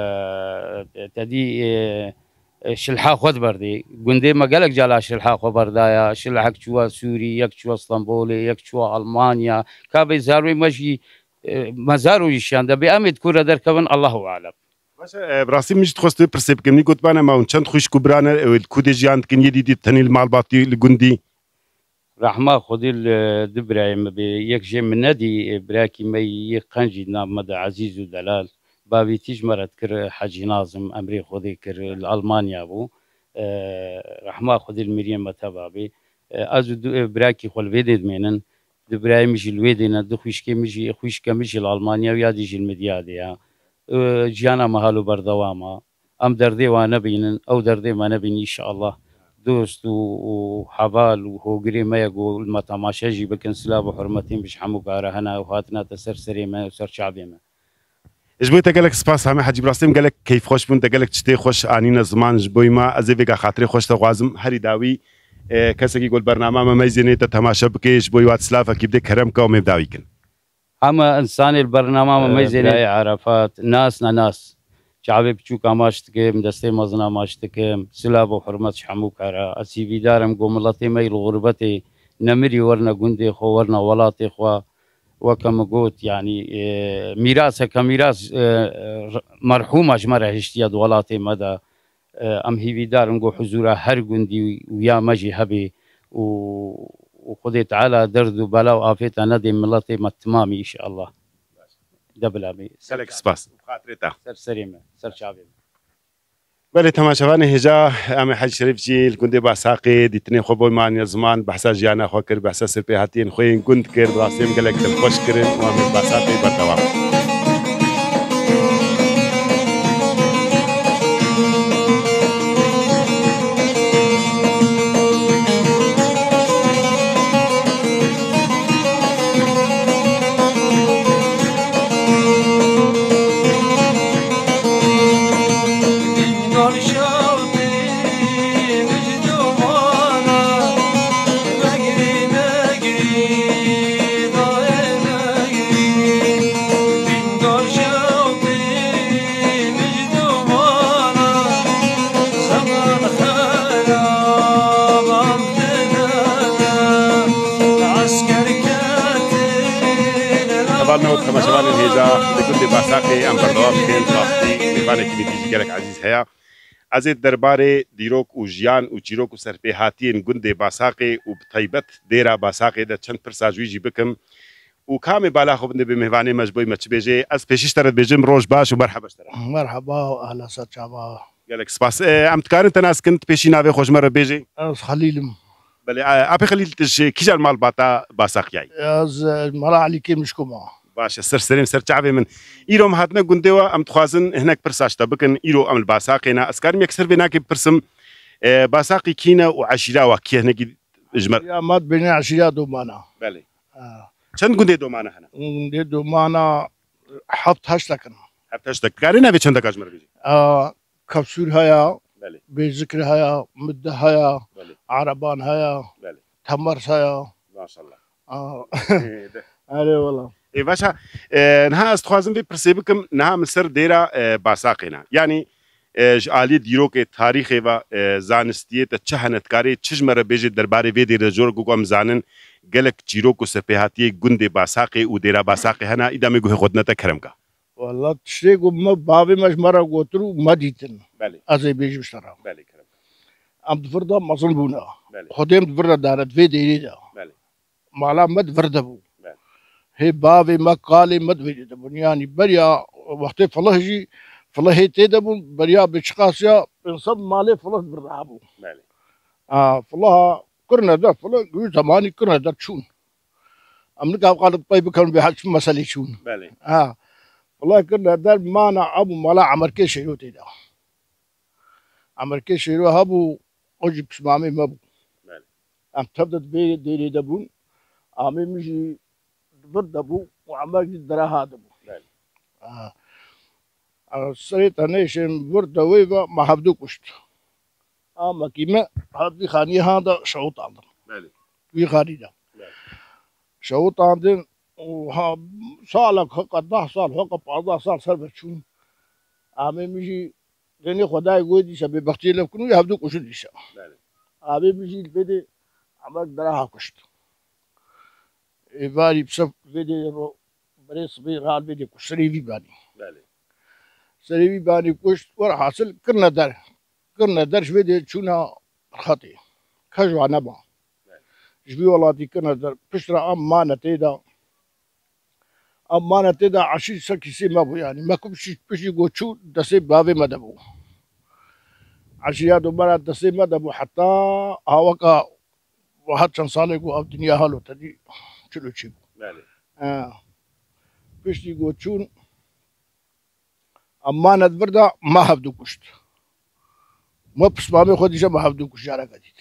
تدي شلحا خود بردي قندي ما قالك جالا شلحا خود بردايا شلحك شوا سوري يك شوا اسطنبولي يك شوا المانيا كابي زاروي ماشي مزارو يشان ده بأمد كورة دركبن الله أعلم. باشا براسي مش تخص برسيب كمني قلت بانا ما ونشان تخش كبرانا الكود جيان كن يدي تني المال باطي الجندي. رحمة خدي الدبرايم بيك جي من نادي براكي ما يقنجي نام مدى عزيز ودلال بابي تجمرت كر حاجي ناظم أمري خدي كر الألمانيا بو رحمة خدي المريم متابابي أزو براكي خل فيدد منن دبراي مش الويدنا دخوش كمشي خوش كمشي الألمانيا ويادي جي المدياديا جيانا مهالو بردواما أم دردي وانا بينن أو دردي ما نبين إن شاء الله دوست وحبال وهوجري ما يقول ما تماشاجي بكن سلاب وحرمتين بش حمو قاره هنا وهاتنا تسر سريمه وسر شعبي ما جبوي تقلك سباس هم حاج براسم قالك كيف خوش بون تقلك تشتي خوش انينا زمان جبوي ما ازيفيكا خاطري خوش تغازم هري داوي كسكي يقول برنامج ما ميزيني تتماشى بكيش بوي واتسلافا كيف بدك كرم كوم يبداوي كن اما انسان البرنامج ما ميزيني عرفات ناس شعبي بچوك اماشتكم دستي مزنا اماشتكم سلاب وحرمت شحمو كارا اسيبي دارم قوملتي مي الغربتي نمري ورنا قندي خو ورنا ولاتي خو وكما قلت يعني ميراث كميراث مرحوم اجمر هشتياد ولاتي مدى ام هيبي دارم قو حزورا هر قندي ويا مجي هبي وخدي تعالى درد وبلا وافيت ندي ملتي متمامي ان شاء الله دبلامي سلك سباس خاطرتا سر سريمه سر شعبي بله تماشاوان هجا ام حاج شريف جي الكندي باساقي ديتني خو بوي مان زمان بحثا جانا خو كر بحثا سر هاتين خوين كنت كر براسم قالك خوش كرن وام باساقي بردوام تماشاوان الهجا لكل باساقي ام بردوام كان راستي ميفانك بيجي قالك عزيز هيا ازيد درباري ديروك وجيان وجيروك وسربي هاتين غندي باساقي وبطيبت ديرا باساقي ده چند برساجويجي بكم وكامي بالا خو بندي بمهواني مجبوي متشبيجي از بيشيش ترد بيجم روج باش ومرحبا اشترا مرحبا واهلا وسهلا قالك سباس ام تكارن تناس كنت بيشي نافي خوش مره بيجي خليلم بلي ابي خليل تش كيجال مال باتا باساقي از مرا عليكي مشكوما باشا سر سريم سر شعبي من إيرو هاتنا قندوا أم تخازن هناك برساشتا بكن إيرو أم الباساقينا أسكارم يكسر بيناكي برسم باساقي كينا وعشيرا وكيه هناكي إجمر يا مات بين عشيرا دومانا بلي چند قندي دومانا هنا قندي دومانا حفت هشتكن حفت هشتك كارينا بي چند أجمر بيجي كبسور هيا بلي بذكر هيا مدة هيا بلي عربان هيا بلي تمرس هيا ما شاء الله أيوة والله إيه باشا نها استخوازن بي برسيبكم نها مصر ديرا باساقينا يعني آلی دیروک تاریخی و زانستیه تچهنت کاری چشمره بیج درباره ویدی رجور گوگم زانن گلک جیروک و سپهاتی گنده باساقی و دیرا باساقی هنا ادامه گوه خودنا تکرم کا والله تشتري ما بابي مش مرة قوترو ما ديتن بله أزي بيجي بشترا بله كرم أم تفردا مصن بونا بله خديم تفردا دارت في ديريدا بله مالا مد فردا بو بله هي بابي ما قالي مد في ديريدا يعني بريا وقت فالله جي فڵە هێ تێدە بوون بەریا بچقاسیا پێسەد ماڵێ فڵەت بڕا بوو فڵە کڕنەدە فڵە گوی زمانی کڕنەدە چوون ئەم نگاوقالت پەی بکەن بێ هەچ مەسەلی چوون فڵە کردەدەر مانە ئەبوو مەلا عەمەرکێ شێرۆ تێدا عەمەرکێ شێرۆ هەبوو ئۆژی پسمامی مەبوو ئەم تەبدت بێ دێرێ دەبوون ئامێ میژی بڕ دەبوو و عەمەرکی دەرەها دەبوو سرێتە نێشێن بردەوەی بە مە هەفتوو کوشت ئامەکیمە هەردی خانی هادا شەوتاندن وی خانیدا شەوتاندن ساڵێک هەقە 10 ساڵ هەقە 15 ساڵ سەر بەچوون ئامێ میژی دێنێ خۆدای گوێ دیشە بێبەختی لە بکن وی هەفتوو کوشت دیشە ئابێ میژی بێدێ عەمەر دەرەها کوشت ئێواری پسە بێدێ بەرێ سبەی ڕال بێدێ کوشت سەرێوی بانی سەرێوی بانی کوشت وەرە حاصل کردنە دەرش بێدێ چوونە خەتێ کەژوا نەبا ژبی وڵاتی کردنە دەر پشترە ئەم مانە تێدا عەشیر سەرکی سێ مەبوو یانی مەکوب پشتی گۆچوو دەسێ باوێ مەدەبوو عەشیریا دووبارە دەسێ مەدەبوو حتا ئاوەکە هەر چەند ساڵێک بوو ئەو دنیا هەڵۆتە دی چلو چی بوو پشتی گۆچوون ئەمانەت بردا مە هەفتوو کوشت مە پسمامی خۆ دیشە مە هەفتوو کوشت جارەکە دیت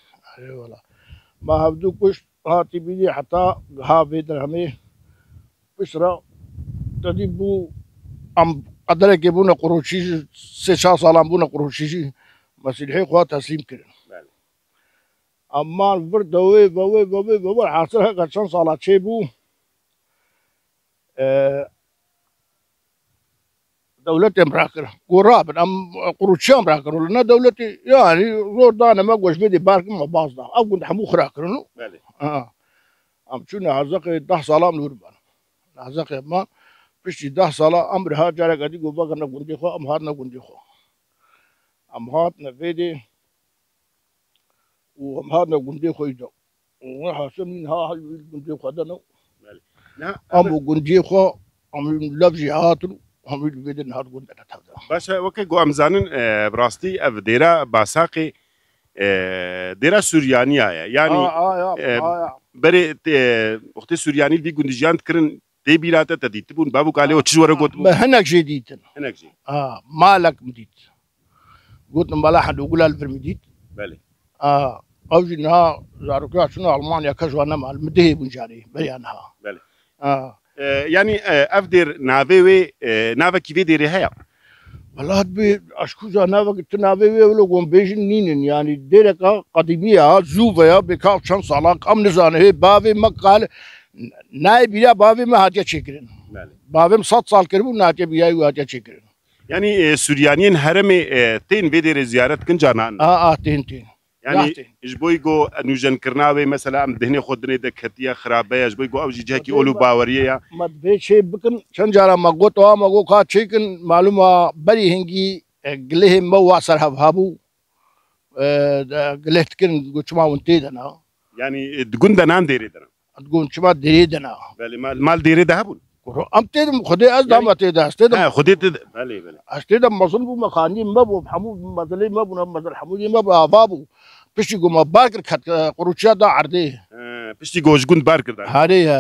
مە هەفتوو کوشت هاتی بینی حتا هاوێ دەرهەمێ پشترە دەدی بوو ئەم قەدەرێکی بوونە قوڕوچیژ 3-4 ساڵان بوونە قوڕوچیژی مەسیحەی خوا تەسلیم کردن ئەمان بردەوەی بەوەی حاصل هەکە چەند ساڵا چێ بوو دەولەتێم ڕاکرد گۆڕابن ئەم قوڕوچیان ڕاکردن لە نە دەولەتی یانی زۆر دانەمە گۆش بێدی بارکمە بازدا ئەو گوند هەموو خراکردن و ئەم چوونە هەزەقی 10 ساڵام نوربان هەزەقێمان پشتی 10 ساڵا ئەم رها جارێکەدی گۆ بەگەنە گوندی خۆ ئەم هاتنە گوندی خۆ ئەم هاتنە بێدێ و ئەم هاتنە گوندی خۆیدا حاسمین ها گوندی خۆدەنەوە ئەم بۆ گوندی خۆ ئەم لەفژی هاتن هەمووی بێدن هات گوندەکە تەودا باشە وەکە گۆ ئەمزانن بڕاستی ئەv دێرە باساقی دێرە سووریانیایە ینی بەرێ وەختی سووریانی وی گوندیژیان کردن دێ بیراتە تە دیتبوون بابوو کالێەوە چ وەرە گوت هەنێک ژێ دیتن مالێکم دیت گوتم بەلا حەدوگولا لەفرمی دیت ئەوژی نها زارۆکە چونە ئەڵمانیا کەژوان نەمال مدەهێ بوون جارێ بەریانها ینی ئەv دێر ناوێ وێ ناوەکی وێ دێرێ هەیە بەڵات بێ ئەشکوزا ناوەکە ناوێ وێ لە گۆمبێژن نینن ینی دێرەکە قەدیمیە زووڤەیە بێکاو چەند ساڵان ئەم نزانە هەیە باوێ مەقال نای بیرا باوێ مە هاتیە چێکردن باوێم 100 ساڵ کردبوو ناتێ بیایی و هاتیە چێکردن ینی سووریانیین هەرمێ تێن وێ دێرێ زیارەت کن جانان تێن ینی ji بۆی گۆ نوژەنکردناوێ مەسەلا ئەم دهنێ خۆ دنێ دەکەتیە خراپەیە ji بۆی گۆ ئەوژی جەکی ئۆل و باوەریەیە بێ چێ بکن چەند جارە مەگوتەوە مەگۆ کات چێکن معلومە بەری هەنگی گلێ مە وا سەر هەبوو گلێتکردن گوچماون تێدەنا ینی گوندە نان دێرێ دەن گوند چما دێرێ دەنا مال دێرێ دەهبوون ئەم تێدم خودێ ئەس داما تێدا ئەستێدم خودێت ئەستێدە مەزن بوو مەخانی مەبوو هەموو مەزلەی مەبوون مەزل هەمووی مەبوو ئاوا بوو پشتی گۆمە بار کرد کەت قوڕوچیادا عەردێ پشتی گۆژگوند بار کرد هەرەیە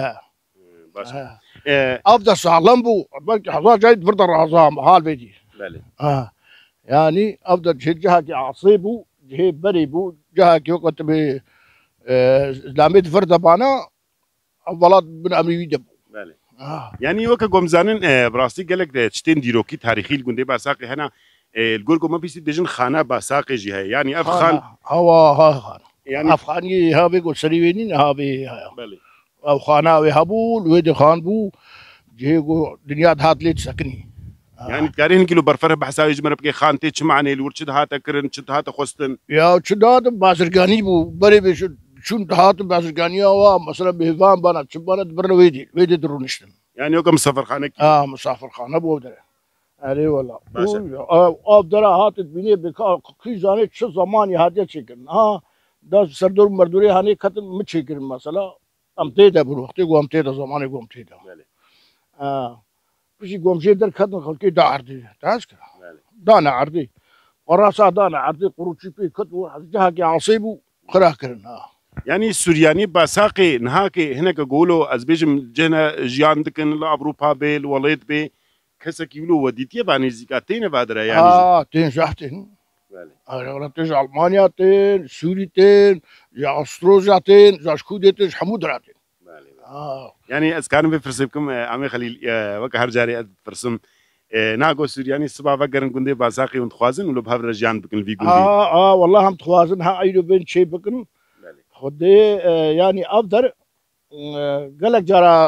ئەو دە ساڵەم بوو بەڵکی هەزار جای بردە ڕازام حال بێدی ینی ئەو دە جهاکی عاسێ بوو جهێ بەرێ بوو جهاکی وەکەت بێ ئیسلامێت فەر دەبانە ئەو وڵات بن ئەمریوی دەبوو ینی وەکە گۆمزانن بڕاستی gelek tiştên dîrokî tarîxî li gundê Basaqê hene li gor me bîstî dijin xana Basaqê jî heye yanî ev xan ئەفغانی هاوێ گۆسەری وێنین هاوێ ئەو خانە وێ هەبوو لێ دەخان بوو جێ دنیات هات لێ سەکنی yani karî hinkî li berfere behsavê ji me re bike xan tê çi manê li wir çi dihate kirin çi dihate xwestin ya çi dadim bazirganî bû berê bê çûn dihatin bazirganiya wa mesela bêvan bana çi bana birine wê dê dirûniştin yani weke misafirxanekî misafirxane bû dere erê wela av dere hatit bînê bêka kî zanê çi zamanî hatiye çêkirin ha da serdor merdorê hanê ketin min çêkirin mesela em tê de bir wextê got em tê de zamanê got em tê de بشي قومشي در كدن خلقي دا عردي تاسكرا دانا عردي وراسا دانا عردي قروشي بي كدو جهاكي عصيبو خراكرن يعني سورياني باساقي نهاكي هناك قولوا از بيجم جهنا جيان دكن لأبروبا بي الوليد بي كسك يقولوا وديتي باني زيكاتين بادرة يعني تين شحتين والله تيج ألمانيا تين سوري تين يا أستروزيا تين يا شكودي تين حمود راتين يعني از كانوا بفرسبكم عمي خليل وك هر جاري فرسم ناقو سورياني سبا فقرن كندي باساقي ونتخوازن ولو بهاف رجيان بكن في كندي والله هم تخوازن ها ايدو بين شي بكن خدي يعني افضل قالك جرى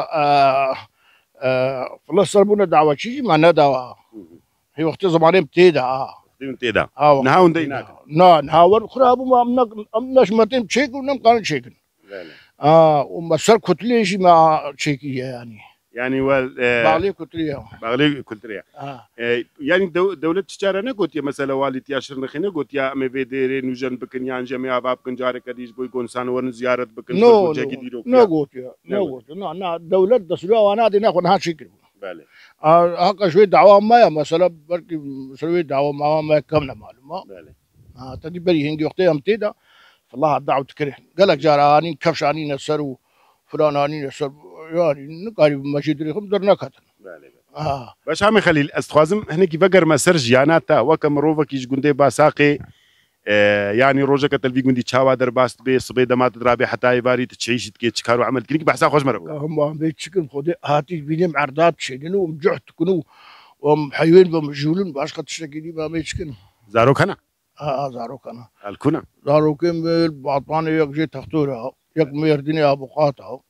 فلسطين بنا دعوة شيء ما ندعوة هي وقت زمانهم بتيدا بتيدا نهاون ديناك نهاون خرابو ما امناش متين تشيك ونم كان تشيكن ومسر كتلي شي ما تشيكي يعني باغلي كتلية يعني دولة تجارة نقول يا مثلا والدي أشرنا خنا قلت يا أمي بديري نوجن بكن يعني جميع باب كن جاري كديش بوي كون سان ورن زيارة بكن نو قلت دولة دسلوا وانا دينا كون هاشيكر هكا شوي دعوة ما مثلا بركي شوي دعوة ما كمنا معلومة تدي بري هنجي وقتها متيدا فالله الدعوة تكره قالك جاراني كفشاني نسروا فلاناني نسر يعني نقاري مشيد لكم درنا كتن باش عمي خليل استخوازم هناك بقر ما سر جياناتا وكم روفا كيش قندي باساقي يعني روجا كتلفي قندي تشاوا در باست بي صبي دمات درابي حتى يباري تشعيش تكي تشكارو عمل كنيك بحسا خوش مرة هم بيتشكن خدي هاتي بيني عردات شيدنو ومجحت كنو ومحيوين بمجهولين باش قد تشتكيني ما بيتشكن زاروك هنا زاروك انا الكونا زاروك بعطاني يك جي تختورها يك ميردني ابو قاطع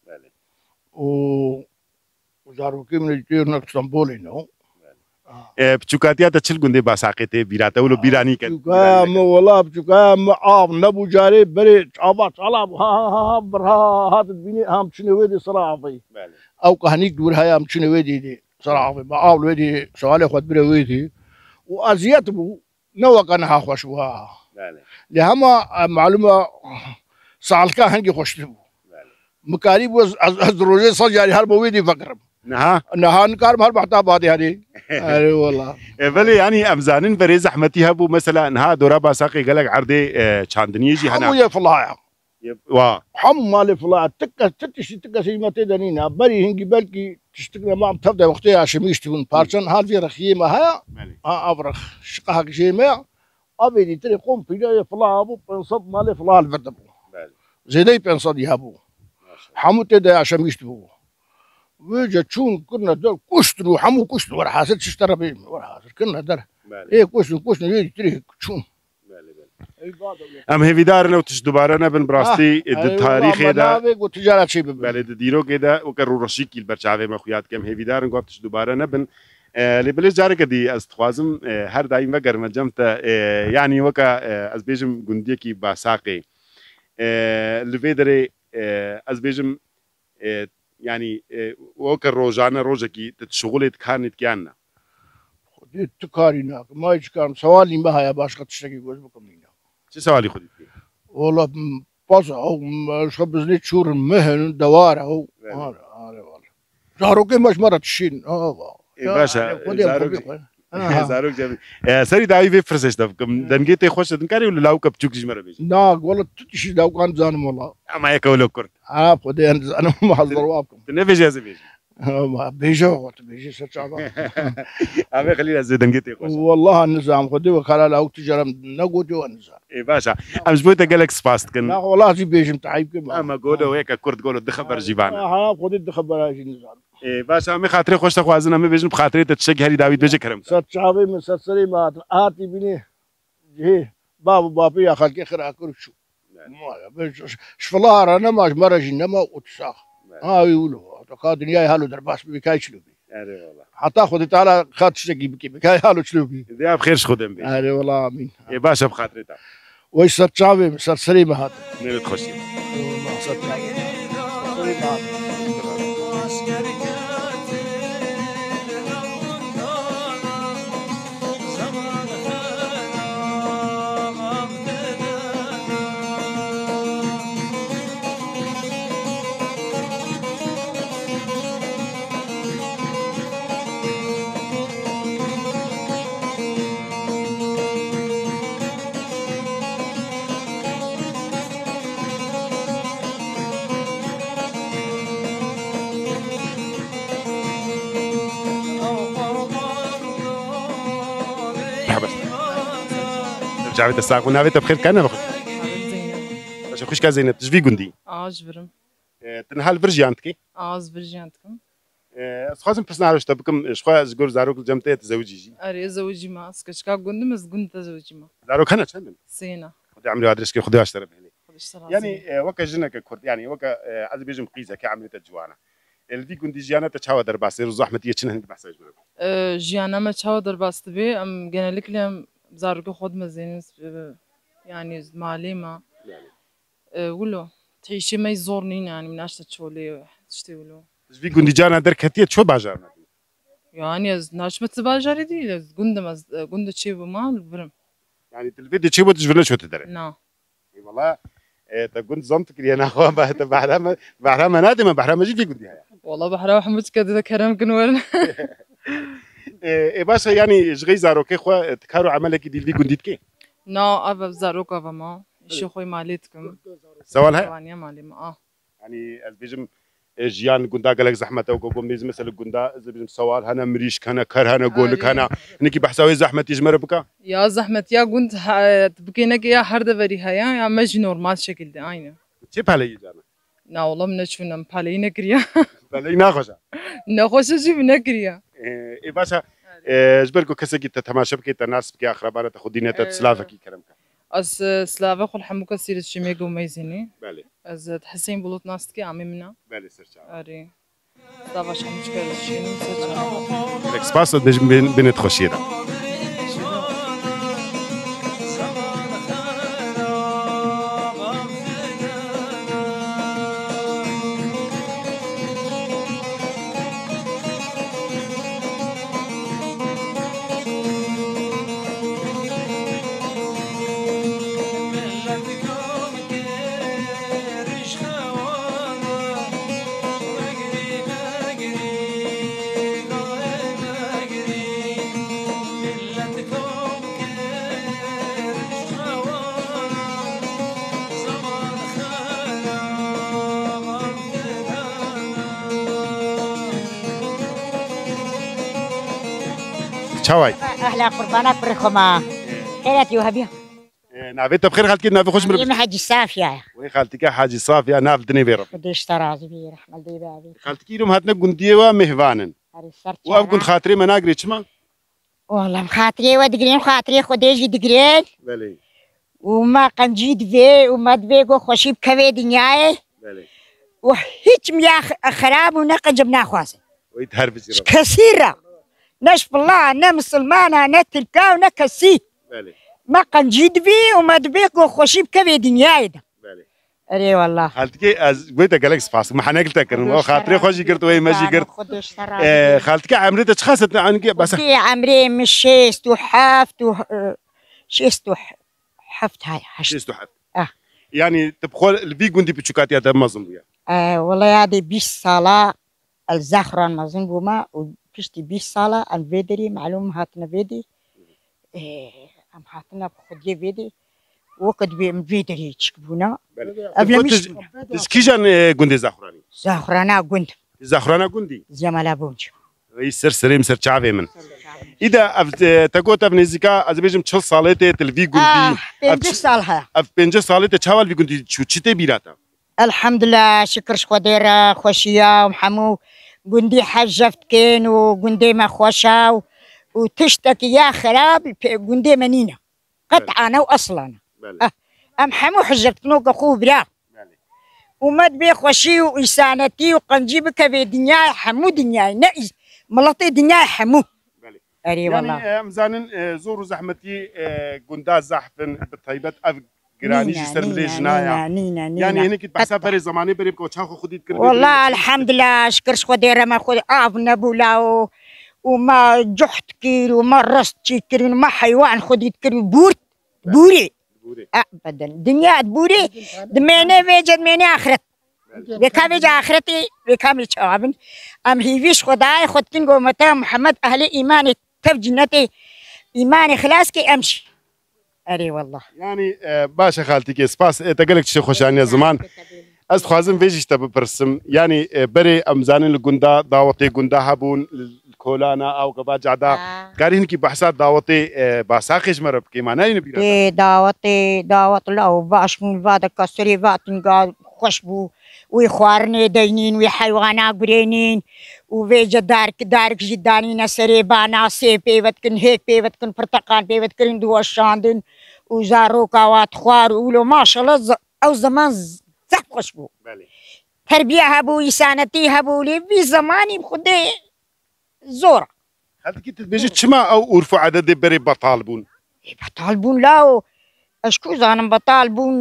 وزاروكي من الجير نك اسطنبول هنا بتشوكاتيا تشل قندي باساقيتي بيراتا ولو بيراني كان بتشوكام والله بتشوكام نبو جاري بري عبات على ها برها هات بيني هم شنو ودي صراحه او كهنيك دور هيا هم شنو ودي دي صراحه ما اول ودي سؤال خد بري ودي وازيت بو نو كان ها خوشوا لهما معلومه سالكا هنجي خوشتبو مكاريب از روزي صجاري هر بويدي فكرم نها نكار هر بحتا بادي هذه اي والله بلي يعني امزانين بري زحمتي هبو مثلا نها دورا باساقي قالك عردي چاندني يجي هنا حمو يا فلاح وا حمو مال فلاح تك شي ما تدنينا بري هنجي بلكي تشتغل ما تبدا وقتها شميش تكون بارشن هال في رخيمه ها ابرخ شقها شي ما ابي تري قوم في فلاح ابو بنصب مال فلاح الفدب زيدي بنصد يهبو حمو تدا عشان يشتبوا ويجا تشون كنا دول كشتروا حمو كشتروا ورا حاسد تشترى بيه ورا حاسد كنا در ايه كشتروا يجي تري تشون ام هيفيدارنا وتش دوباره بن براستي التاريخ هذا وتجاره شي بلد ديرو كده وكرو رشيكي البرشاوي مخويات كم هيفيدارن قفتش دوباره بن اللي بلش جارك دي استخوازم هر دايم وقر مجمت يعني وكا از بيجم قنديكي باساقي اللي فيدري از بيجم يعني وكر روجانا روجكي تشغلت كانت كيانا خديت تكارينا ما يشكام سوالي ما هي باش تشتكي جوز بكمينا شو سوالي خديت والله باص او شبزني شهور مهن دوار او والله زاروكي مش مرة تشين باشا زاروك جميل سري داي في فرسش دفكم دنجيتي خوش دنكاري ولا لاو كبتشوك جمرة بيجي لا والله تشي داو كان زانم والله ما يكولو كرت خدي انا ما حضر وابكم تنفي جازي بيجي بيجي سچابا ابي خلينا زي دنجيتي خوش والله النظام خدي وكالا لاو تجرم نقودو النظام اي باشا امش بويتا قالك سباست كن لا والله زي بيجي متعيب كما اما قولو هيك كرت قولو دخبر جيبانا خدي دخبر اجي النظام باشا امي خاطري خوش تخوازنا امي بيجن بخاطري تتشق هلي داويد بيجي كرم سچابي من سسري ما آتي بني جي بابي يا خالك خير اكل شو شفلار انا ما مرج انما وتساخ يقولوا تقاد دنيا هالو درباس بكاي شلوبي والله حتى خذ تعالى خاطر شقي بكاي هالو شلوبي يا بخير خدم بي والله امين يا باشا بخاطري تا ويش سچابي سسري ما هذا من تخشي والله سچابي جاوید ساق و ناوید بخیر کنه بخیر باشه خوش که زینب تجوی گندی جبرم تنها فرجیانت کی برجيانتكم خازم بس نعرفش تبكم شخوا زغور زاروك الجمتة تزوجي اري زوجي ما اسكشكا قندم از قند زوجي ما زاروك هنا شندن سينا خدي عمري ادرس كي خدي اشترب هلي يعني يعني وكا جنك كرد يعني وكا عز بيجم قيزه كعملت الجوانا الفي كنت جيانا تشاو درباسي رز احمد يچن هند بحث جيانا ما تشاو درباست بي ام جنلك لهم زاروك خد مزين يعني مالي ما ولو تعيشي ما يزورني يعني من اشتا تشولي تشتي ولو في كنت جانا درك هتيت شو باجار يعني از ناش متباجري دي از قند شي بما برم يعني تلفيدي شي بتجبرنا شو تدري نا والله كنت زمت كري انا اخوان بحرام نادم بحرام جي في كنت والله بحرام حمد كذا كرم كنور باشا يعني جغي زاروكي خو تكارو عملك دي في كنت كي نا ابا زاروك ابا ما شي خوي مالتكم سوال هاي ثانيه مالي ما يعني البيجم جيان قندا قالك زحمه او قوم مثل قندا بيجم سوال هنا مريش كان كر هنا قولك هنا نكي بحساوي زحمه يجمر بك يا زحمه يا كنت بكينك يا حرده بريها يا مجي نورمال شكل دي عينه تي بالي جانا نا والله من شفنا بالي نكريا بالي ناخذ ناخذ شي بنكريا اي باشا جبركو كسكي تتماشى بك الناس بك اخربانه تاخذينه تسلافك كلامك از سلاوه خل حموك سير شميغو ميزيني بله از تحسين بلوت ناستكي عمي منا بله سرچا اري داواش مشكله شنو سرچا اكسباس بين تخشيره شاوي اهلا قربانك برخما خيرات يوهبيها نافيت بخير خالتي نافي خوش مريم حاجي صافية وي خالتك حاجي صافية ناف دني بيرو قديش ترازي بي رحمة الله بابي خالتك يوم هاتنا قنديه ومهوانن واف كنت خاطري مناقري تشما والله مخاطري ودقرين خاطري خديجي دقرين بلي وما قنجيد في وما دبيقو خوشي بكوي دنياي بلي وهيج مياه خراب ونقجبنا خواسي ويتهرب جرب كثيرة نشف الله أنا مسلمانة أنا تركا وأنا كسي بلي ما قنجيد في وما دبيقو خوشي بكوي دنياي ده بلي أري والله خالتك از بيتا قالك سباس ما حنا قلت كرم خاطري خوشي قرت وي ماشي قرت خالتك عمري تشخصت عنك بس عمري مش شيست وحافت شيست وحفت هاي شيست وحفت يعني تبخل الفي قندي بتشوكاتي هذا مازن ويا والله هذه 20 صالة الزخران مازن بوما وبيشتي 20 صالة الفيدري معلوم هاتنا فيدي ام هاتنا بخدي فيدي وقت بيم فيدري تشكبونا قبل مش كيجان قندي زخراني زخرانا قند زخرانا قندي زملا بونج يسر سريم سر شعبي من إذا تقول تبني زكاة أزبيجم 6 صالته تلفي قندي 5 صالها 5 صالته تشاول في قندي شو تشتي بيراتا الحمد لله شكر شقديرة خوشية ومحمو قندي حجفت كين وقندي ما خوشة وتشتكي يا خراب قندي منينة قطعنا وأصلا أم حمو حجفت نوق أخوه برا ومد بي خوشي وإسانتي وقنجيبك في دنياي حمو دنياي نئز ملطي دنياي حمو أري والله يعني مزانن زورو زحمتي قندا زحفن بالطيبات قراني جسر مليجنايا يعني هناك بحساب بري زماني بري بكو تشاخو خديت كربي والله الحمد لله شكرش خديرة ما خد نبولا وما جحت كير وما رست كير وما حيوان خديت كير بوري ابدا دنيا بوري دميني ويجد ميني اخرت بكا بيجا اخرتي بكا بيجا ام هيفيش خداي خدتين قومتا محمد اهل ايماني تف جنتي ايماني خلاص كي امشي اري والله يعني باشا خالتي سباس تقلك شي خوشاني زمان از خوازم فيجي تبى برسم يعني بري امزان القندا دعوتي قندا هبون کولانا او که با جادا کارین کی بحثات دعوت باساقش مرب کی معنی نه بیره دعوت لا باش من بعد كسري فاتن خوشبو ويخوارني دينين وحيوانا قرينين وفيجا دارك جدانين سريبانا سي بيوتكن هيك بيوتكن برتقال بيوتكن دو الشاندن وزاروكا واتخوار ولو ما شاء الله او زمان زح خوشبو تربية هبو إسانتي هبو لي في زماني بخدي زورة هل كنت تبيجي تشما او ارفع عدد بري بطالبون بطالبون لا اشكو زانم بطالبون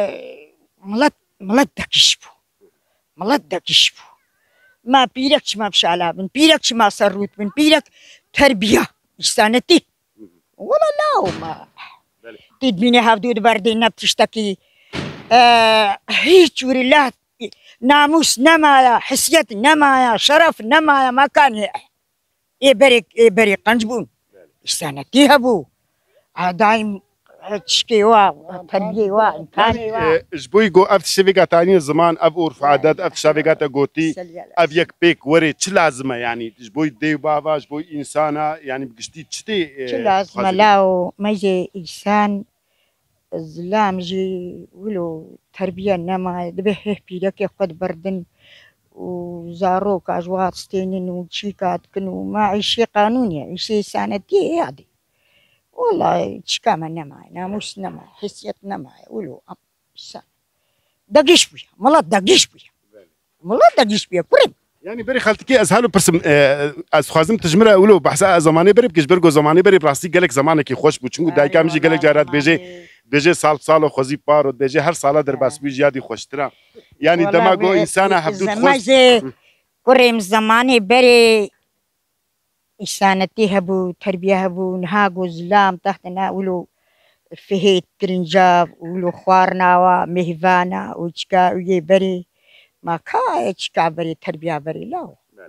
ملت دكشبو ما بيركش ما بشعلا بن بيركش ما سروت بن بيرك تربية إسانتي ولا لا ما تدميني هفدود بردين بتشتكي هيك ورلاه ناموس نمايا حسيت نمايا شرف نمايا ما كان يبرك قنجبون إسانتي هبو دايم تشكي تربية إمكاني جبوي جو أفت شبكة تاني زمان أب أورف عدد أفت شبكة جوتي أب يك بيك وري تلازمة يعني جبوي دي بابا جبوي إنسانة يعني بقشتي تشتي تلازمة لا ما يجي إنسان الزلام جي ولو تربية نما دبه بيدك يقد بردن وزاروك أجوات ستينين وتشيكات كنو ما عيشي قانوني عيشي سانتي هادي والله تشكامة نماي ناموس نماي حسيت نماي ولو إنسان دقيش بيا ملات دقيش بيا كريم يعني بري خالتكي أزهالو برسم از خوازم تجمره ولو بحثا زماني بري بكش برگو زماني بري براستی گلک زمانه کی خوش بود چونگو دایکا میجی گلک جارات بیجه سال خوزی پارو بیجه هر سالا در باس بیج یادی خوشترا يعني دماغو انسانه حدود خوش كريم زماني بري إنسانتي هبو تربية هبو نهاجو زلام تحتنا ولو فهيت كرنجاب ولو خوارنا ومهفانا وشكا ويجي بري ما كا بري تربية بري لا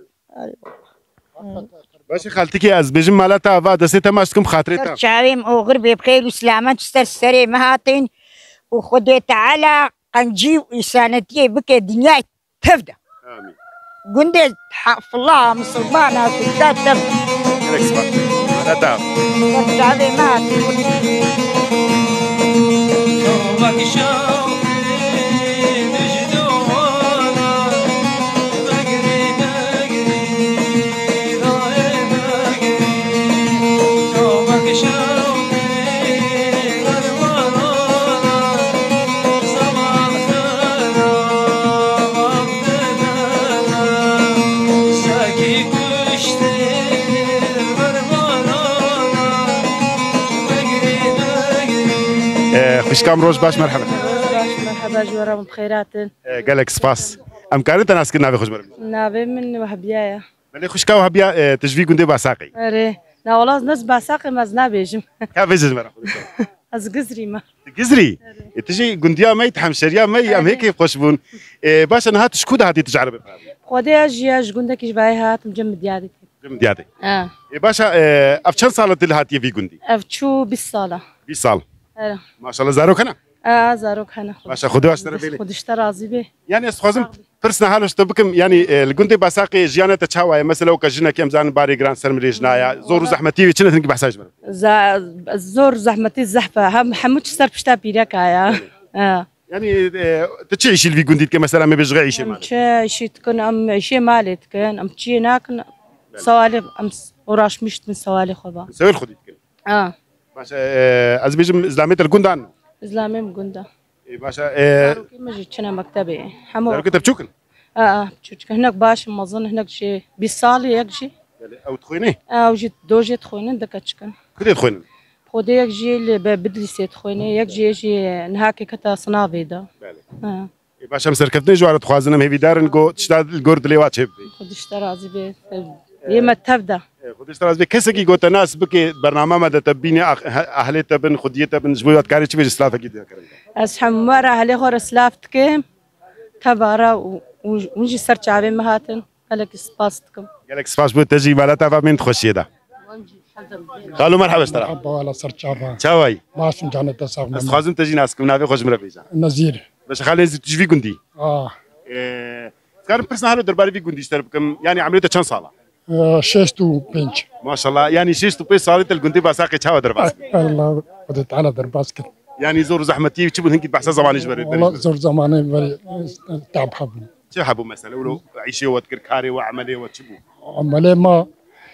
باش خالتكي از بيجم مالتا فا دسيتا ماشكم خاطريتا شعبيم او غربي بخير وسلامات سرسري مهاتين وخديت على قنجي وإنسانتي بك الدنيا تفدى امين قندي حق الله مسلمانا كتاب تفدى لا شعبي مهاتين خوشكام روج باش مرحبا مرحبا جوارم بخيرات قالك سباس ام كانت ناس كنا نافي خوش مرحبا نافي من وهبيايا ملي خوشكاو هبيا تجفي كنت باساقي اري لا والله ناس باساقي ما زنابيجم كيف مرحبا از قزري ما قزري تجي قنديا مي تحمشريا مي ام هيك خوشبون باش انا هات شكون هاتي تجعل خودي اجي قندك جباي هات مجمد يادي جمد باشا افشان صالة هاتي في قندي افشو بالصالة بالصالة ما شاء الله زاروك هنا زاروك هنا باشا خدوه اشترى بيلي خد اشترى زيبه يعني استخدم فرسنا حالش تبكم يعني الجندي باساقي جيانا تشاوى مثلا وكجنا كم زان باري جران سرمري جنايا زور زحمتي وشنو تنك بحساج زور زحمتي الزحفه هم حموت سر بشتا بيدك يا يعني تشيش اللي في جندي كمثلا ما بيشغي شيء مالك شيء تكون ام شيء مالك كان ام تشي هناك سوالف امس وراش مشت من سوالي خضا سوي الخديد باشا ازبيجم اسلاميه الجندان اسلامي مجندا باشا ما جيت انا مكتبي حمو كنت بتشوكن بتشوكن هناك باش ما اظن هناك شيء بيصالي ياك شيء او تخويني وجيت دوجي تخويني دك تشكن كنت تخويني خودي ياك جي اللي بدلي سي تخويني ياك جي نهاكي كتا صنافي دا باشا مسركتني جوار تخوازنا مهي دارن جو تشتاد الجورد اللي واتشب خد اشترى زي يما تبدا خد اشترى زي كسكي جو تناسبك برنامج ما تبيني اهلي تبن خديه تبن جبوات كاري تشبي سلاف اكيد اسحم مره اهلي خور سلافتك تبارا ونجي سرچ عابي مهاتن قالك سباستكم قالك سباس بو تجي مالتا فمن تخشي ده قالوا مرحبا اشترى مرحبا ولا سرچابا شاوي باش مجانا تساق بس خازم تجي ناسكم نافي خوش مربيجا نزير باش خلي تجي في جندي كان برسنا هالو درباري في جندي اشترى بكم يعني عملته كم صاله 6 ما شاء الله يعني 6 صارت الجندي باساقي تشاو درباس الله قدرت على درباسك يعني زور زحمتي تشبه هنك بحث زمان يجبر والله زور زماني بري تعب حبني شو حبوا مثلا ولو عيشي وتكر كاري وعملي وتشبو عملي ما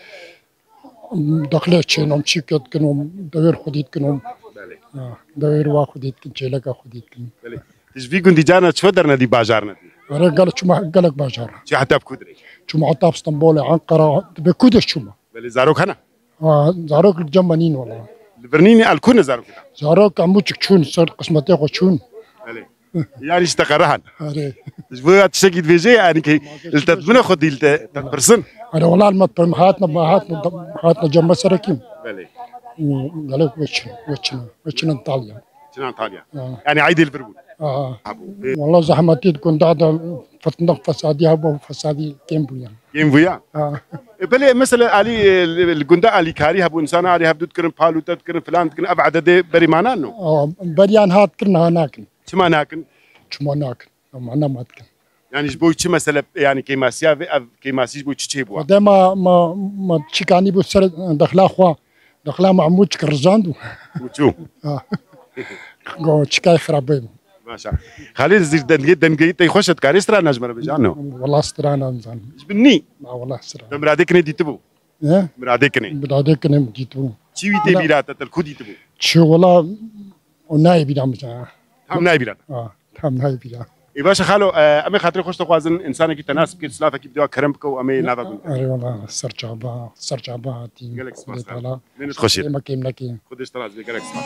دخلت شنو شيكت كنوم دوير خديت كنوم دوير واخديت كنشلك خديت كن تجفي جندي جانا تفدرنا دي باجارنا دي قالت شو ما قالك باجار شو حتى بكودري شو ما حتى اسطنبول عنقرة بكودش شو ما بل زاروك هنا زاروك الجمانين والله برنيني الكون زاروك زاروك عموتك شون صار قسمتي شون يعني اشتقرهن جبوا تشكي فيجي يعني كي التبنا خدي التبرسن انا والله ما هاتنا جنب سركيم بلي قالك وشنا ايطاليا يعني عيدي الفربول والله زحمتي تكون دادا فتنق فسادي هبو فسادي كيمبويا بلي مثلا علي الجنداء اللي كاري هبو انسان علي هبدو تكرم بالو تكرم فلان تكرم ابعد دي بري معنا انه بريان هات كرنا هناك شما ناكن معنا ما تكن يعني جبوي شي مثلا يعني كيماسيا كيماسيج بوي تشي بوا دائما ما تشيكاني بو سر دخلا خوا دخلا معمود كرزاندو وشو go تشكاي خرابين ما شاء الله خليل زيد دنجي تيخش تكاري استرا نجمر بجانو والله استرانا نزان جبني والله استرانا مرادك ندي تبو ايه مرادك ندي تبو تشوي تي بيرات الكودي تبو شو والله وناي بيدام مشا هم ناي بيرات هم ناي بيرات اي باشا خالو امي خاطري خوش تخوازن انسان كي تناسب كي سلافه كي بدوا كرمكو امي نافا كنت اي والله سرجابا تي قالك سباس من تخشي ما كيمنكي خدش طراز قالك سباس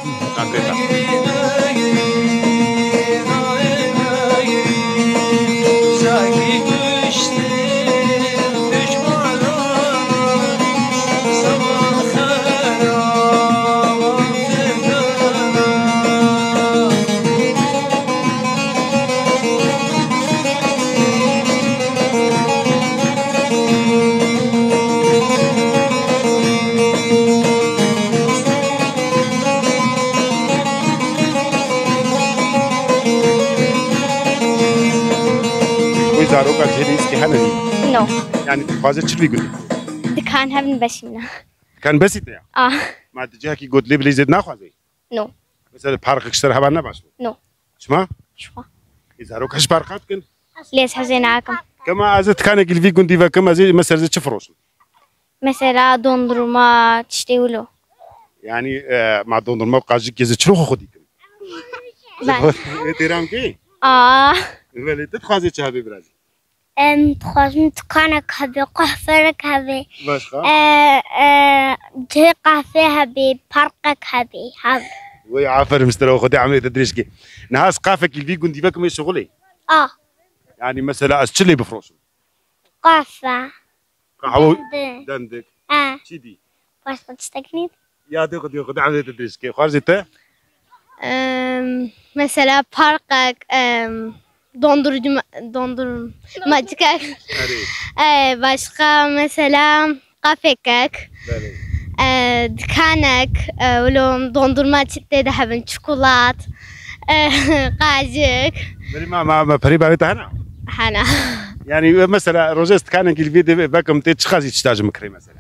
زاروك الجيريس كي هنني نو يعني تخوازت شو بيقول دكان هبن بشمنا كان بس يتيا ما تجيها كي قلت لي بلي زيد ناخذي نو مثلا بارك اشتري هبانا باش نو شما شما زاروك ايش بارقات كن ليش حزيناكم كما ازت كان قل في كنت كما زي مثلا زي تشفروش مثلا دوندرما تشتيولو يعني مع دوندرما قاجك يزت شروخ خدي تيران كي ولی تخوازی چه هبی برازی؟ تخوازم تکانک هبی قهفرک هبی باشخا جه قهفه هبی پرقک هبی وی عافر مستر خودی عملی تدریش کی نهاس قافك الفي قندي فيكم ايش شغلي؟ يعني مثلا اشتري بفروش قافة قهوة دندك شدي باش تستكني يا دي خدي عملي تدريس كيف خارجته؟ مثلا بارقك دندر ماجكك باشقا مثلا قافكك دكانك ولو دندر ما تشتي ذهب شوكولات قاجك ما بريبا بيت هنا يعني مثلا روجست كان الفيديو باكم تشخاصي تشتاج مكري مثلا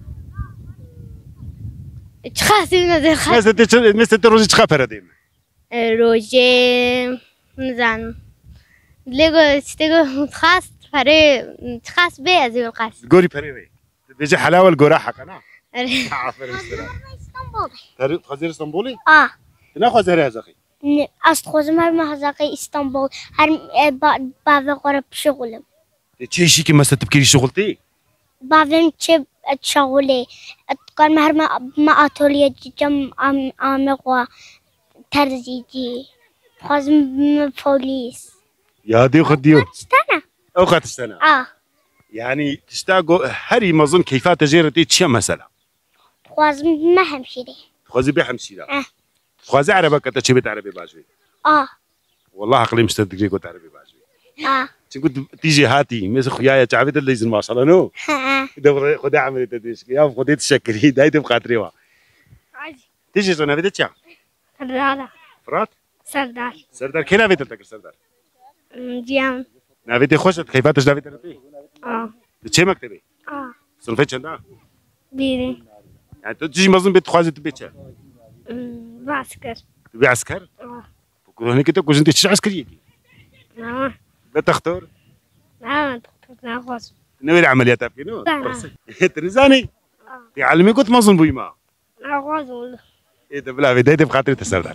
تشخاصي مثلا روجي تخافر ديما روجي نزان ليغو تشتغل تخاص فري تخاص بي ازي القاس قولي فري بيجي حلاوه القراحه حقنا عفر اسطنبولي خزير اسطنبولي انا خزير هزاقي أستخدم هر مهزاقي اسطنبول هر بعض قرب شغلم تشي كي مثلا تبكي شغلتي بعضهم تشب شغلي كان مهر ما أتولي جم عمقوا ترزيجي خازم بوليس يا دي خديو استنى أوقات السنة يعني تشتاقوا هري ما أظن كيفات تجيرتي تشي مثلا خازم ما همشيري خازم بيحمشيري خازم عربك تشبيت عربي باجوي والله عقلي مستدقي كنت عربي باجوي كنت تيجي هاتي مثل خيايا تعبت اللي يزن ما شاء الله نو دبر خدي عملي تدريس يا خدي تشكري داي تبقى تريوا تيجي زنا بدك يا سردار فرات سردار كنا بيت تذكر سردار ديان نبيتي خوشت كيفاتش دافيت نبي تشي مكتبي صنفه چنده؟ بیری يعني تجي مظن بيت خوازي تبي چه؟ بعسكر تبي عسكر؟ هناك انت كنت تشتغل عسكريه نعم بتختار؟ نعم ناخذ نوي العمليات في نو؟ نعم ترزاني؟ تعلمي كنت مظن بوي ما ناخذ والله ايه ده بلا بداية بخاطر تسردر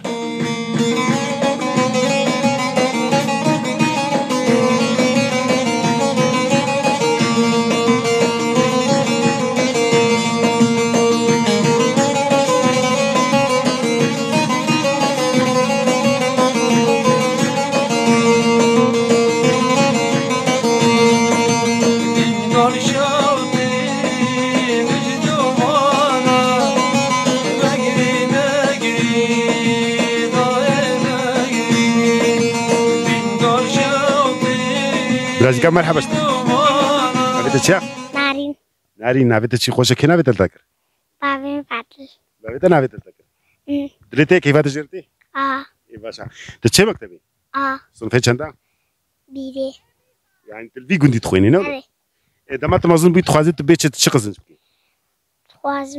برازيكا مرحبا نافيت شيا نارين نارين نافيت شي خوشك هنا نافيت تذكر بابي باتل نافيت نافيت تذكر دريتي كيف تجرتي؟ اي باشا تشي مكتبي؟ صنفي چندا؟ بيري يعني تلفي قندي تخويني نو؟ أري اذا ما تمازن بي تخوازي تبي تشي قزنج بكي خوازم